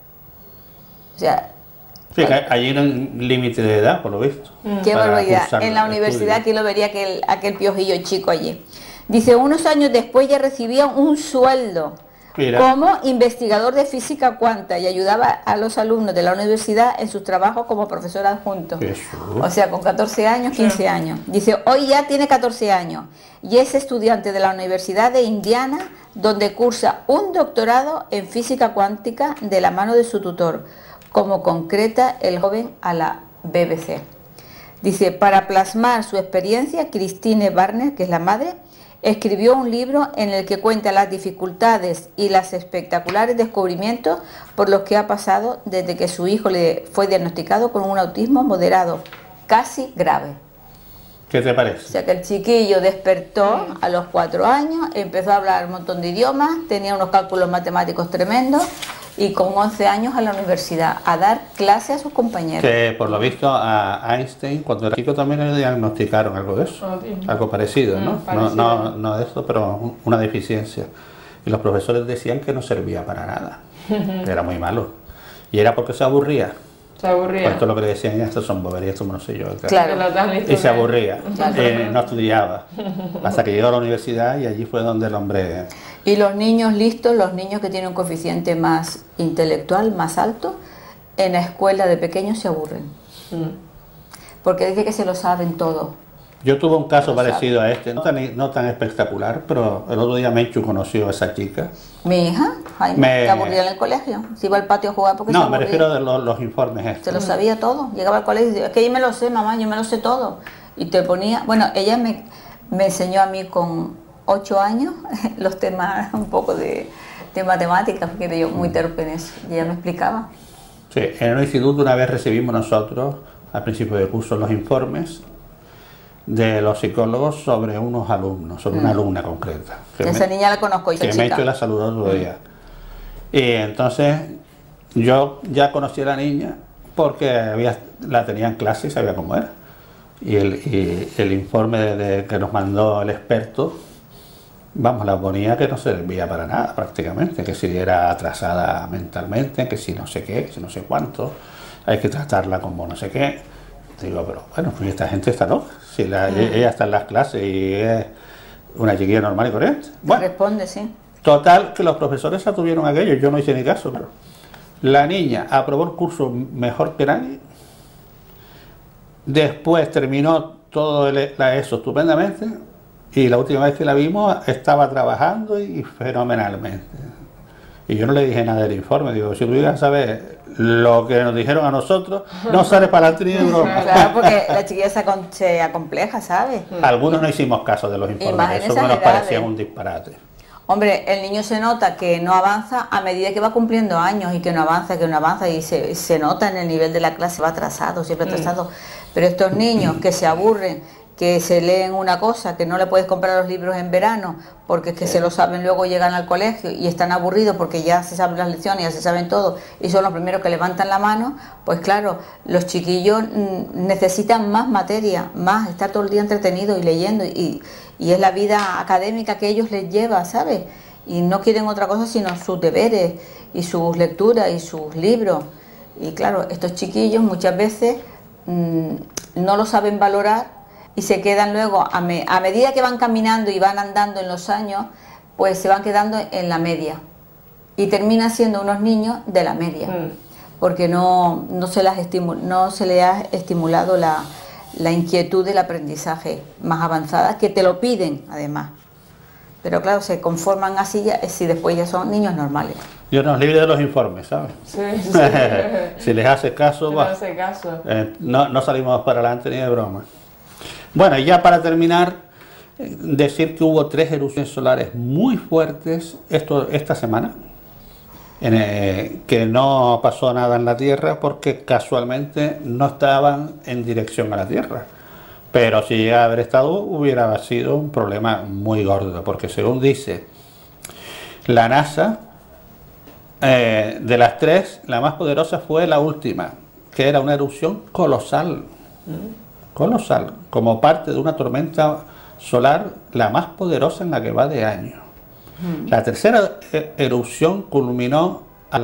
C: sea,
B: sí, allí era un límite de edad, por lo visto.
C: Qué barbaridad. En la universidad aquí lo vería aquel piojillo chico allí. Dice, unos años después ya recibía un sueldo como investigador de física cuántica y ayudaba a los alumnos de la universidad en sus trabajos como profesor adjunto. O sea, con 14 años, 15 años. Dice, hoy ya tiene 14 años y es estudiante de la Universidad de Indiana, donde cursa un doctorado en física cuántica de la mano de su tutor, como concreta el joven a la BBC. Dice, para plasmar su experiencia, Christine Barner, que es la madre, escribió un libro en el que cuenta las dificultades y los espectaculares descubrimientos por los que ha pasado desde que su hijo le fue diagnosticado con un autismo moderado, casi grave.
B: ¿Qué te parece?
C: O sea que el chiquillo despertó a los 4 años, empezó a hablar un montón de idiomas, tenía unos cálculos matemáticos tremendos y con 11 años a la universidad a dar clase a sus compañeros.
B: Que por lo visto a Einstein cuando era chico también le diagnosticaron algo de eso, algo parecido, ¿no?
A: Parecido.
B: No de eso, pero una deficiencia. Y los profesores decían que no servía para nada, que era muy malo. Y era porque se aburría.
A: Se aburría.
B: Pues esto es lo que le decían, estas son boberías, esto no sé yo.
C: Claro.
B: Y se aburría, no estudiaba. Hasta que llegó a la universidad y allí fue donde el hombre...
C: Y los niños listos, los niños que tienen un coeficiente más intelectual, más alto, en la escuela de pequeños se aburren. Porque dice que se lo saben todo.
B: Yo tuve un caso parecido a este, no tan espectacular, pero el otro día Menchu conoció a esa chica.
C: Mi hija, Jaime, se aburría en el colegio. Se iba al patio a jugar porque se
B: No,
C: aburría.
B: me refiero a los informes estos.
C: Se lo sabía todo. Llegaba al colegio y decía, es que yo me lo sé, mamá, yo me lo sé todo. Y te ponía... Bueno, ella me enseñó a mí con 8 años los temas un poco de matemáticas, porque yo muy terca en eso. Y ella me explicaba.
B: Sí, en el instituto una vez recibimos nosotros al principio de curso los informes de los psicólogos sobre unos alumnos, sobre una alumna concreta.
C: Esa niña la conozco, esa
B: que
C: chica.
B: me he hecho la saludó otro día. Y entonces yo ya conocí a la niña porque la tenía en clase y sabía cómo era. Y el informe que nos mandó el experto, vamos, la ponía que no servía para nada prácticamente, que si era atrasada mentalmente, que si no sé qué, que si no sé cuánto, hay que tratarla como no sé qué. Digo, pero bueno, pues esta gente está loca. Si ella está en las clases y es una chiquilla normal y corriente. Bueno,
C: responde, sí.
B: Total, que los profesores se atuvieron a aquello, yo no hice ni caso, pero la niña aprobó el curso mejor que nadie. Después terminó todo la ESO estupendamente y la última vez que la vimos estaba trabajando y fenomenalmente. Y yo no le dije nada del informe, digo, si tuvieras a saber lo que nos dijeron a nosotros, no sales para adelante ni de broma.
C: Claro, porque la chiquilla se acompleja, ¿sabes?
B: Algunos no hicimos caso de los informes, eso nos parecía un disparate.
C: Hombre, el niño se nota que no avanza a medida que va cumpliendo años y que no avanza y se nota en el nivel de la clase, va atrasado, siempre atrasado. Pero estos niños que se aburren, que se leen una cosa, que no le puedes comprar los libros en verano, porque es que se lo saben, luego llegan al colegio y están aburridos porque ya se saben las lecciones, ya se saben todo, y son los primeros que levantan la mano, pues claro, los chiquillos necesitan más materia, más estar todo el día entretenidos y leyendo, y es la vida académica que ellos les lleva, ¿sabes? Y no quieren otra cosa sino sus deberes y sus lecturas y sus libros. Y claro, estos chiquillos muchas veces no lo saben valorar y se quedan luego, a medida que van caminando y van andando en los años, pues se van quedando en la media y terminan siendo unos niños de la media, porque no se les ha estimulado la inquietud del aprendizaje más avanzada, que te lo piden además. Pero claro, se conforman así si después ya son niños normales.
B: Dios nos libre de los informes, ¿sabes?
A: Sí.
B: Si les hace caso, no salimos para adelante ni de broma. Bueno, y ya para terminar, decir que hubo 3 erupciones solares muy fuertes esta semana, que no pasó nada en la Tierra porque casualmente no estaban en dirección a la Tierra. Pero si llegara a haber estado, hubiera sido un problema muy gordo, porque según dice la NASA, de las 3, la más poderosa fue la última, que era una erupción colosal, como parte de una tormenta solar, la más poderosa en la que va de año. La tercera erupción culminó a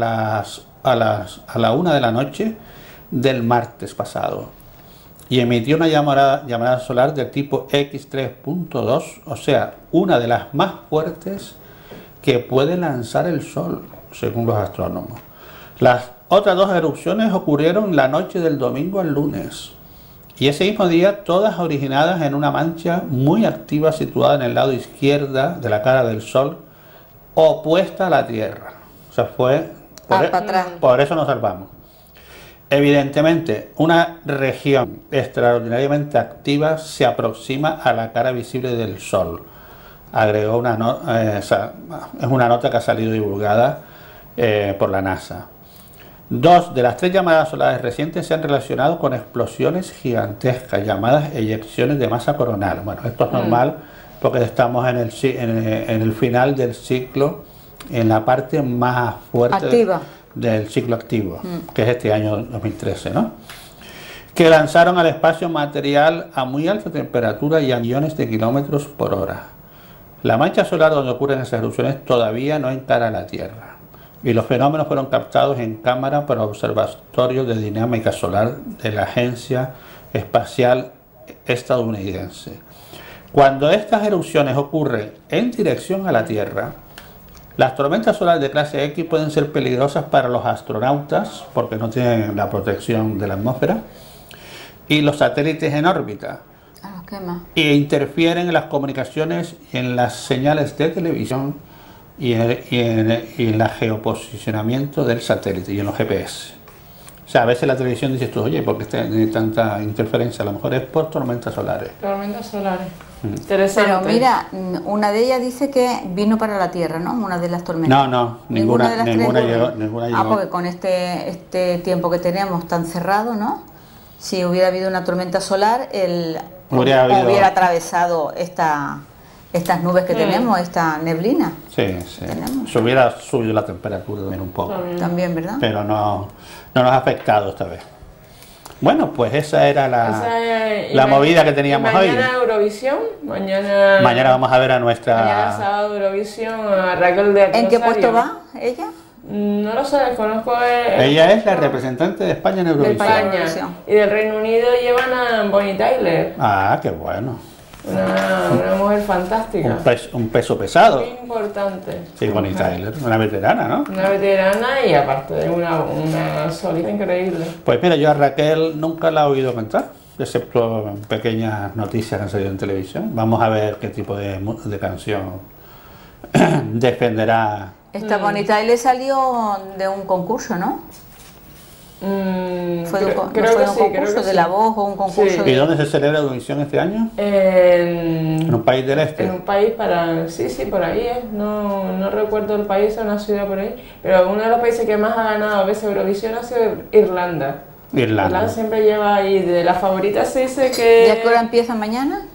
B: la 1 de la noche del martes pasado y emitió una llamada solar del tipo X3.2, o sea, una de las más fuertes que puede lanzar el Sol, según los astrónomos. Las otras 2 erupciones ocurrieron la noche del domingo al lunes, y ese mismo día todas originadas en una mancha muy activa situada en el lado izquierdo de la cara del Sol, opuesta a la Tierra. O sea, fue por eso nos salvamos. Evidentemente, una región extraordinariamente activa se aproxima a la cara visible del Sol. Agregó es una nota que ha salido divulgada por la NASA. 2 de las 3 llamadas solares recientes se han relacionado con explosiones gigantescas llamadas eyecciones de masa coronal. Bueno, esto es normal porque estamos en el final del ciclo, en la parte más fuerte del ciclo activo, que es este año 2013, ¿no? Que lanzaron al espacio material a muy alta temperatura y a millones de kilómetros por hora. La mancha solar donde ocurren esas erupciones todavía no encara la Tierra, y los fenómenos fueron captados en cámara por observatorios de dinámica solar de la Agencia Espacial Estadounidense. Cuando estas erupciones ocurren en dirección a la Tierra, las tormentas solares de clase X pueden ser peligrosas para los astronautas porque no tienen la protección de la atmósfera y los satélites en órbita, e interfieren en las comunicaciones y en las señales de televisión y en el geoposicionamiento del satélite y en los GPS. O sea, a veces la televisión dice tú, oye, ¿por qué tiene tanta interferencia? A lo mejor es por tormentas solares.
A: Tormentas solares. Interesante.
C: Pero mira, una de ellas dice que vino para la Tierra, ¿no? Una de las tormentas.
B: No, ninguna llegó.
C: Porque con este tiempo que tenemos tan cerrado, ¿no? Si hubiera habido una tormenta solar, hubiera atravesado estas nubes que tenemos, esta neblina.
B: Sí, sí. Se hubiera subido la temperatura también un poco.
C: También, ¿verdad?
B: Pero no nos ha afectado esta vez. Bueno, pues esa era la movida que teníamos hoy.
A: Mañana Eurovisión, mañana
B: vamos a ver a nuestra...
A: Mañana sábado Eurovisión, a Raquel de
C: ¿En qué puesto va ella?
A: No lo sé, desconozco.
B: Ella es la representante de España en Eurovisión.
A: De España. Y del Reino Unido llevan a Bonnie Tyler.
B: Ah, qué bueno.
A: Una mujer fantástica.
B: Un peso pesado.
A: Muy importante.
B: Sí, Bonnie Tyler, una veterana, ¿no?
A: Una veterana y aparte de una solista increíble.
B: Pues mira, yo a Raquel nunca la he oído cantar, excepto en pequeñas noticias que han salido en televisión. Vamos a ver qué tipo de canción defenderá.
C: Esta Bonnie Tyler salió de un concurso, ¿no? Fue de un concurso de La Voz o un concurso.
B: ¿Y dónde se celebra Eurovisión este año? En un país del este.
A: En un país sí, por ahí es. No recuerdo el país, es una ciudad por ahí. Pero uno de los países que más ha ganado a veces Eurovisión ha sido Irlanda. Irlanda siempre lleva ahí, de las favoritas se dice que...
C: ¿Y a qué hora empieza mañana?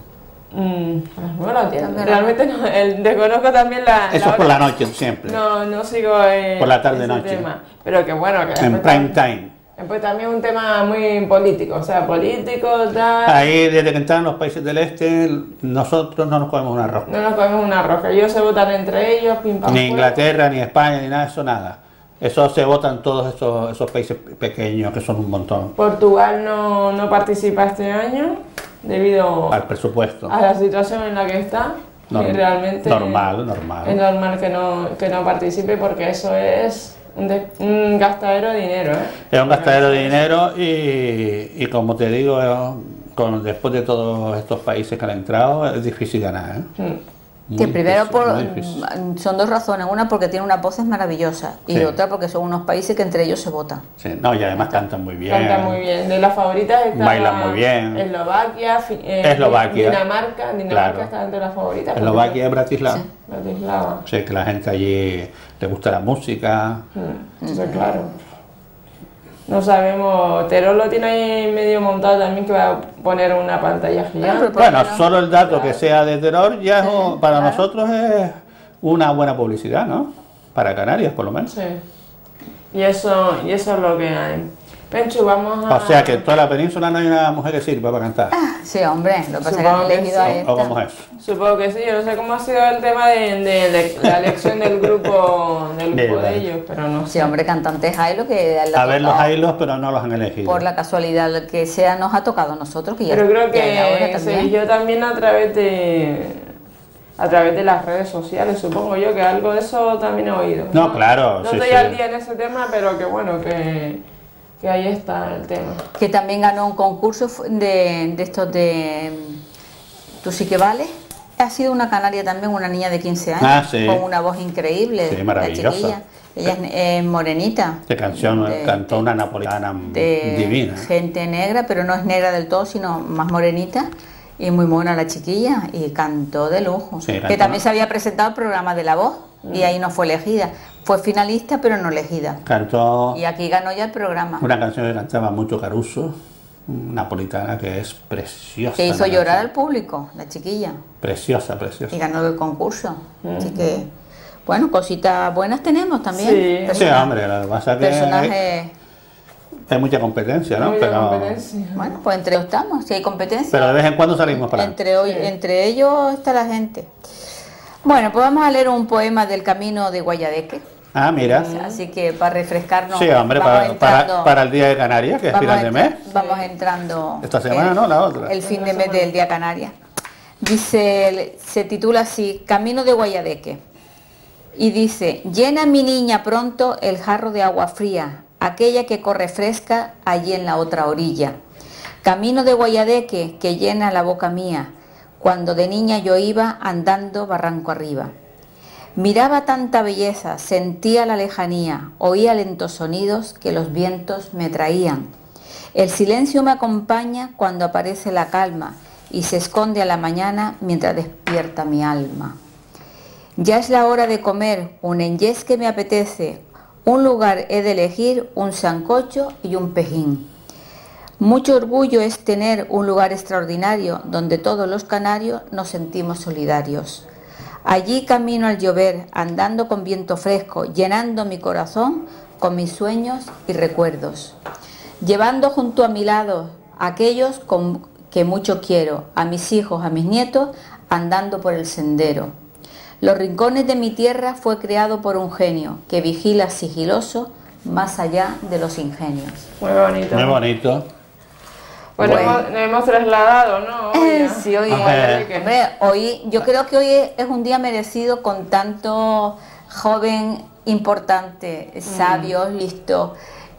A: No lo entiendo. Realmente no, desconozco también la
B: Eso es por la noche siempre.
A: No sigo
B: por la tarde-noche.
A: Pero que bueno, que
B: en prime time.
A: Pues también un tema muy político, o sea, político, tal.
B: Ahí desde que entraron los países del este, nosotros no nos comemos una rosca.
A: No nos comemos una rosca, ellos se votan entre ellos, pim pam.
B: Ni Inglaterra, ni España, ni nada de eso, nada. Eso se votan todos esos países pequeños que son un montón.
A: Portugal no participa este año debido
B: al presupuesto,
A: a la situación en la que está. Y realmente
B: normal.
A: Es normal que no participe porque eso es un gastadero de dinero.
B: Es un gastadero de dinero y como te digo, después de todos estos países que han entrado, es difícil ganar.
C: Que primero son dos razones, una porque tiene unas voces maravillosas y otra porque son unos países que entre ellos se votan.
B: Sí, y además cantan muy bien.
A: Cantan muy bien. De las favoritas está
B: bailan muy bien.
A: Eslovaquia, Dinamarca claro. Está entre las favoritas.
B: Eslovaquia es Bratislava.
A: Sí, Bratislava.
B: Sí, que la gente allí le gusta la música.
A: Eso claro. No sabemos, Terol lo tiene ahí medio montado también, que va a poner una pantalla gigante.
B: Bueno, solo el dato que sea de Terol ya para nosotros es una buena publicidad, ¿no? Para Canarias, por lo menos.
A: Sí. Y eso es lo que hay. Penchu, vamos a...
B: O sea que en toda la península no hay una mujer que sirva para cantar.
C: Sí, hombre, lo que pasa es que han elegido a esta.
B: ¿O cómo es?
A: Supongo que sí, yo no sé cómo ha sido el tema de la elección del grupo de ellos, pero no sé.
C: Sí, hombre, cantantes hay lo que...
B: A ver, los haylos, pero no los han elegido.
C: Por la casualidad que sea, nos ha tocado a nosotros, que ya.
A: Pero creo que se eligió también a través de las redes sociales, supongo yo, que algo de eso también he oído.
B: No, claro.
A: No estoy al día en ese tema, pero que bueno, que ahí está el tema.
C: Que también ganó un concurso de estos de Tú sí que vales. Ha sido una canaria también, una niña de 15 años, con una voz increíble.
B: Sí, maravillosa.
C: La chiquilla. Ella es morenita.
B: De canción, cantó una napolitana divina.
C: Gente negra, pero no es negra del todo, sino más morenita. Y muy mona la chiquilla, y cantó de lujo. Sí, que también se había presentado el programa de La Voz, y ahí no fue elegida. Fue finalista, pero no elegida.
B: Cantó...
C: Y aquí ganó ya el programa.
B: Una canción que cantaba mucho Caruso, napolitana, que es preciosa.
C: Que hizo llorar al público, la chiquilla.
B: Preciosa.
C: Y ganó el concurso. Así que, bueno, cositas buenas tenemos también.
B: Sí, hombre, lo que pasa es que hay mucha competencia, ¿no?
C: Competencia. Bueno, pues entre ellos estamos, si hay competencia.
B: Pero de vez en cuando salimos para
C: entre ellos está la gente. Bueno, pues vamos a leer un poema del Camino de Guayadeque.
B: Ah, mira.
C: Así que para refrescarnos.
B: Sí, hombre, para el Día de Canarias, que es final de mes.
C: Vamos entrando.
B: Esta semana, ¿no? La otra.
C: El fin de mes del Día Canarias. Dice, se titula así, Camino de Guayadeque. Y dice, llena mi niña pronto el jarro de agua fría, aquella que corre fresca allí en la otra orilla. Camino de Guayadeque que llena la boca mía, cuando de niña yo iba andando barranco arriba. Miraba tanta belleza, sentía la lejanía, oía lentos sonidos que los vientos me traían. El silencio me acompaña cuando aparece la calma y se esconde a la mañana mientras despierta mi alma. Ya es la hora de comer, un enyés que me apetece, un lugar he de elegir, un sancocho y un pejín. Mucho orgullo es tener un lugar extraordinario donde todos los canarios nos sentimos solidarios. Allí camino al llover, andando con viento fresco, llenando mi corazón con mis sueños y recuerdos. Llevando junto a mi lado a aquellos que mucho quiero, a mis hijos, a mis nietos, andando por el sendero. Los rincones de mi tierra fue creado por un genio que vigila sigiloso más allá de los ingenios.
A: Muy bonito.
B: Muy bonito.
A: Bueno, nos hemos trasladado, ¿no?
C: Sí, hoy yo creo que hoy es un día merecido con tanto joven importante, sabios, listos,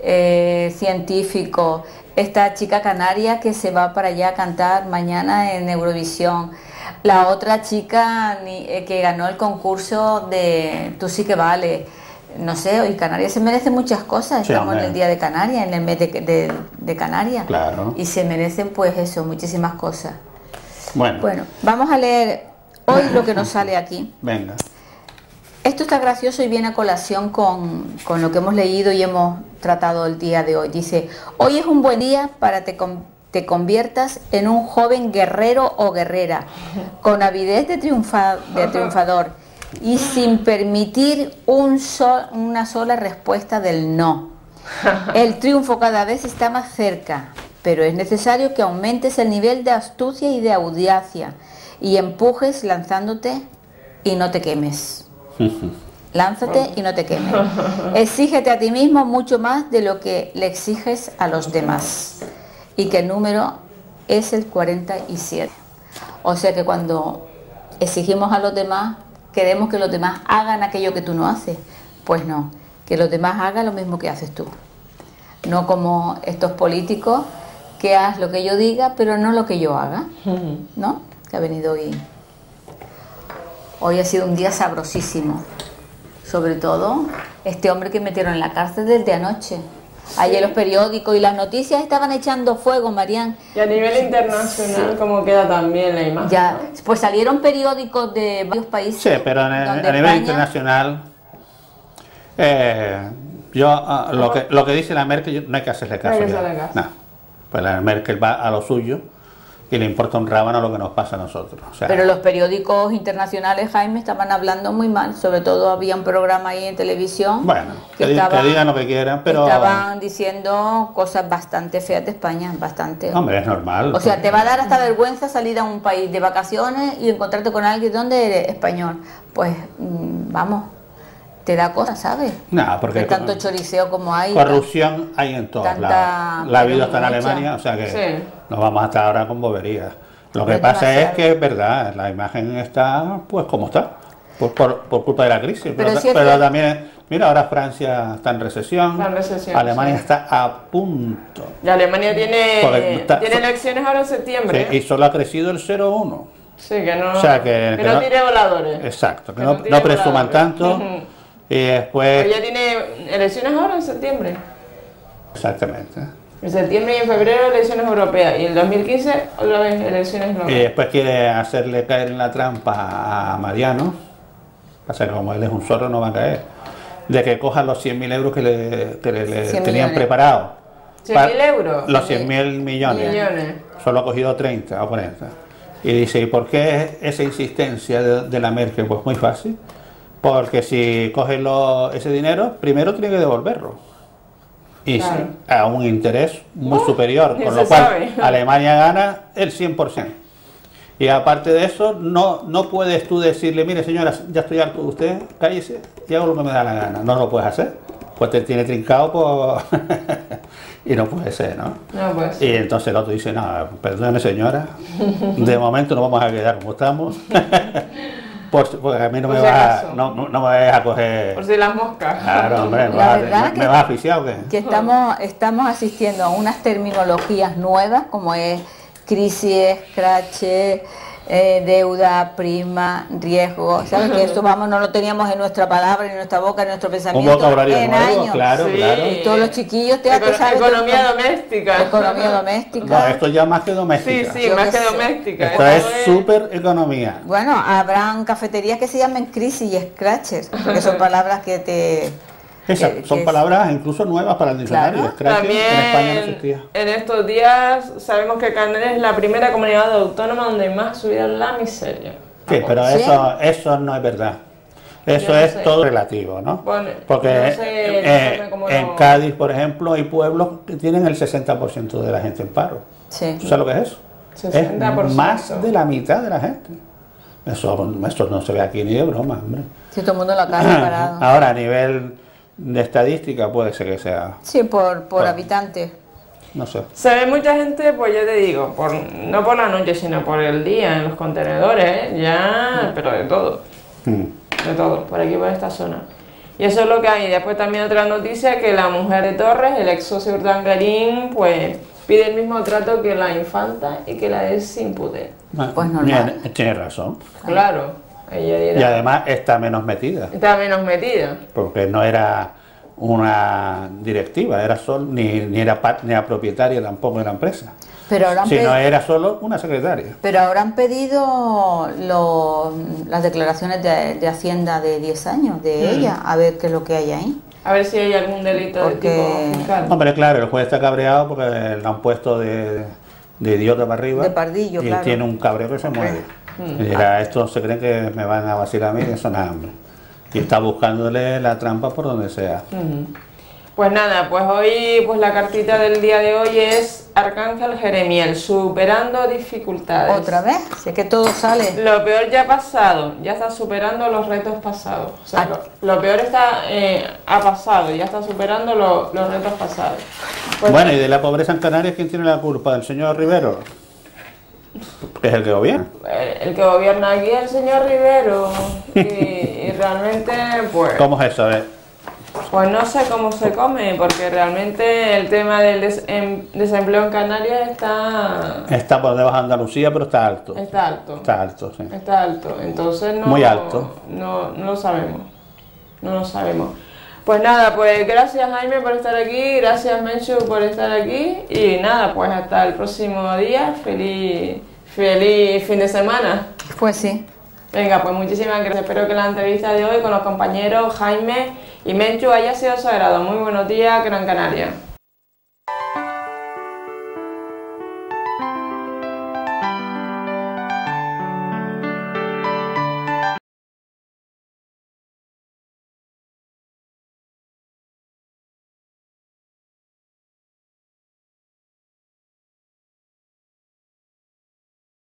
C: científicos. Esta chica canaria que se va para allá a cantar mañana en Eurovisión. La otra chica que ganó el concurso de Tú sí que vale. No sé, hoy Canarias se merece muchas cosas.
B: Sí,
C: estamos
B: hombre.
C: en el día de Canarias, en el mes de Canarias.
B: Claro.
C: Y se merecen pues eso, muchísimas cosas.
B: Bueno,
C: Vamos a leer hoy lo que nos sale aquí.
B: venga.
C: Esto está gracioso y viene a colación con lo que hemos leído y hemos tratado el día de hoy. Dice, hoy es un buen día para te conviertas en un joven guerrero o guerrera, con avidez de triunfador y sin permitir una sola respuesta del no. El triunfo cada vez está más cerca, pero es necesario que aumentes el nivel de astucia y de audacia y empujes lanzándote y no te quemes. Lánzate y no te quemes. Exígete a ti mismo mucho más de lo que le exiges a los demás. Y que el número es el 47. O sea que cuando exigimos a los demás, queremos que los demás hagan aquello que tú no haces. Pues no, que los demás hagan lo mismo que haces tú. No como estos políticos que haz lo que yo diga, pero no lo que yo haga. ¿No? Que ha venido hoy. Hoy ha sido un día sabrosísimo. Sobre todo este hombre que metieron en la cárcel desde anoche. Ayer los periódicos y las noticias estaban echando fuego, Marián.
A: Y a nivel internacional, ¿cómo queda también la imagen?
C: Ya, pues salieron periódicos de varios países.
B: Sí, pero a nivel internacional, lo que dice la Merkel no hay que hacerle caso.
A: No hay que hacerle caso.
B: No, pues la Merkel va a lo suyo y le importa un rábano lo que nos pasa a nosotros. O sea,
C: pero los periódicos internacionales, Jaime, estaban hablando muy mal. Sobre todo había un programa ahí en televisión.
B: Bueno, que digan lo que quieran, pero
C: estaban diciendo cosas bastante feas de España, bastante.
B: Hombre, es normal.
C: O sea, te va a dar hasta vergüenza salir a un país de vacaciones y encontrarte con alguien. ¿Dónde eres? Español. Pues vamos, te da cosa, ¿sabes?
B: No, porque
C: de tanto choriceo como hay.
B: Corrupción hay en todos lados. La ha habido hasta en Alemania, o sea que
A: sí.
B: Nos vamos a estar ahora con boberías. Lo que pasa es que es verdad, la imagen está pues como está, por culpa de la crisis. Pero también, mira, ahora Francia está en recesión, Alemania está a punto.
A: Y Alemania tiene elecciones ahora en septiembre.
B: Sí, y solo ha crecido el 0,1.
A: Sí, que no,
B: o sea, que
A: no tire voladores.
B: Exacto, que no presuman tanto. Y después...
A: Pero ya tiene elecciones ahora en septiembre.
B: Exactamente.
A: En septiembre y en febrero elecciones europeas. Y en 2015 otra vez elecciones locales.
B: Y después quiere hacerle caer en la trampa a Mariano. Pasa que como él es un zorro no va a caer. De que cojan los 100.000 euros que le tenían preparados.
A: ¿100.000 euros?
B: Los 100.000 millones. Solo ha cogido 30 o 40. Y dice, ¿y por qué esa insistencia de la Merkel? Pues muy fácil. Porque si coges ese dinero, primero tiene que devolverlo. Y claro, a un interés muy superior, con lo cual Alemania gana el 100%. Y aparte de eso, no puedes tú decirle, mire señora, ya estoy harto de usted, cállese y hago lo que me da la gana. No lo puedes hacer, pues te tiene trincado por... y no puede ser, ¿no?
A: No puede ser.
B: Y entonces el otro dice, no, perdóneme señora, de momento nos vamos a quedar como estamos. Porque a mí no me vas a coger...
A: Por si las moscas.
B: Claro, hombre, ¿me vas a asfixiar o qué?
C: Que estamos asistiendo a unas terminologías nuevas como es crisis, escrache, deuda, prima, riesgo. ¿Sabes? Que esto no lo teníamos en nuestra palabra, en nuestra boca, en nuestro pensamiento.
B: Un vocabulario
C: en
B: nuevo,
C: años.
B: claro,
A: sí.
B: claro.
C: Y todos los chiquillos te saben.
A: Economía doméstica.
C: Economía doméstica.
B: No, esto ya más que doméstica.
A: Sí, más que doméstica.
B: Esto es súper economía.
C: Bueno, habrán cafeterías que se llamen crisis y scratcher, porque son palabras que
B: Son palabras incluso nuevas para el diccionario.
C: Claro.
B: También en España no existía.
A: En estos días sabemos que Canarias es la primera comunidad autónoma donde más ha subido la miseria.
B: Sí, pero
C: ¿Sí?
B: eso no es verdad. Eso
A: Yo no
B: es
A: sé.
B: todo relativo, ¿no?
A: Bueno,
B: Porque
A: no sé cómo
B: en
A: lo-
B: Cádiz, por ejemplo, hay pueblos que tienen el 60% de la gente en paro.
C: Sí.
B: ¿Tú sabes lo que es eso?
A: 60%.
B: Es más de la mitad de la gente. Eso no se ve aquí ni de broma, hombre.
C: Sí, todo el mundo en la calle parado.
B: Ahora, a nivel de estadística, puede ser que sea,
C: Sí, por habitante.
B: no sé.
A: Se ve mucha gente, pues ya te digo, no por la noche, sino por el día, en los contenedores, ya, pero de todo. De todo, por aquí, por esta zona. Y eso es lo que hay. Después también otra noticia, que la mujer de Torres, el ex socio Urdangarín, pues pide el mismo trato que la infanta y que la ex-impute.
C: Pues normal.
B: Tiene razón.
A: Claro, ella dirá.
B: Y además está menos metida,
A: Está menos metida.
B: porque no era una directiva, era solo, ni era propietaria tampoco de la empresa,
C: Pero ahora
B: sino era solo una secretaria.
C: Pero ahora han pedido las declaraciones de Hacienda de 10 años de ella, a ver qué es lo que hay ahí.
A: A ver si hay algún delito
C: Porque-
A: de tipo fiscal.
B: Hombre, claro, el juez está cabreado porque le han puesto de idiota para arriba.
C: De pardillo,
B: y
C: claro.
B: tiene un cabreo que se mueve. Y dirá, estos se creen que me van a vacilar a mí, eso nada, hombre. Y está buscándole la trampa por donde sea.
A: Pues nada, pues hoy pues la cartita del día de hoy es Arcángel Jeremiel, superando dificultades.
C: ¿Otra vez? Si es que todo sale.
A: Lo peor ya ha pasado, ya está superando los retos pasados. O sea, lo peor ha pasado, ya está superando los retos pasados. Pues,
B: Bueno, y de la pobreza en Canarias, ¿quién tiene la culpa? ¿El señor Rivero? Que es el que gobierna.
A: el que gobierna aquí es el señor Rivero y realmente pues...
B: ¿Cómo es eso?
A: Pues no sé cómo se come, porque realmente el tema del desempleo en Canarias
B: Está por debajo de Andalucía, pero está alto.
A: está alto.
B: Está alto, sí.
A: Está alto, entonces no...
B: Muy alto.
A: No lo sabemos, no lo sabemos. Pues nada, pues gracias Jaime por estar aquí, gracias Menchu por estar aquí y nada, pues hasta el próximo día, feliz fin de semana.
C: Pues sí.
A: Venga, pues muchísimas gracias, espero que la entrevista de hoy con los compañeros Jaime y Menchu haya sido de su agrado. Muy buenos días, Gran Canaria.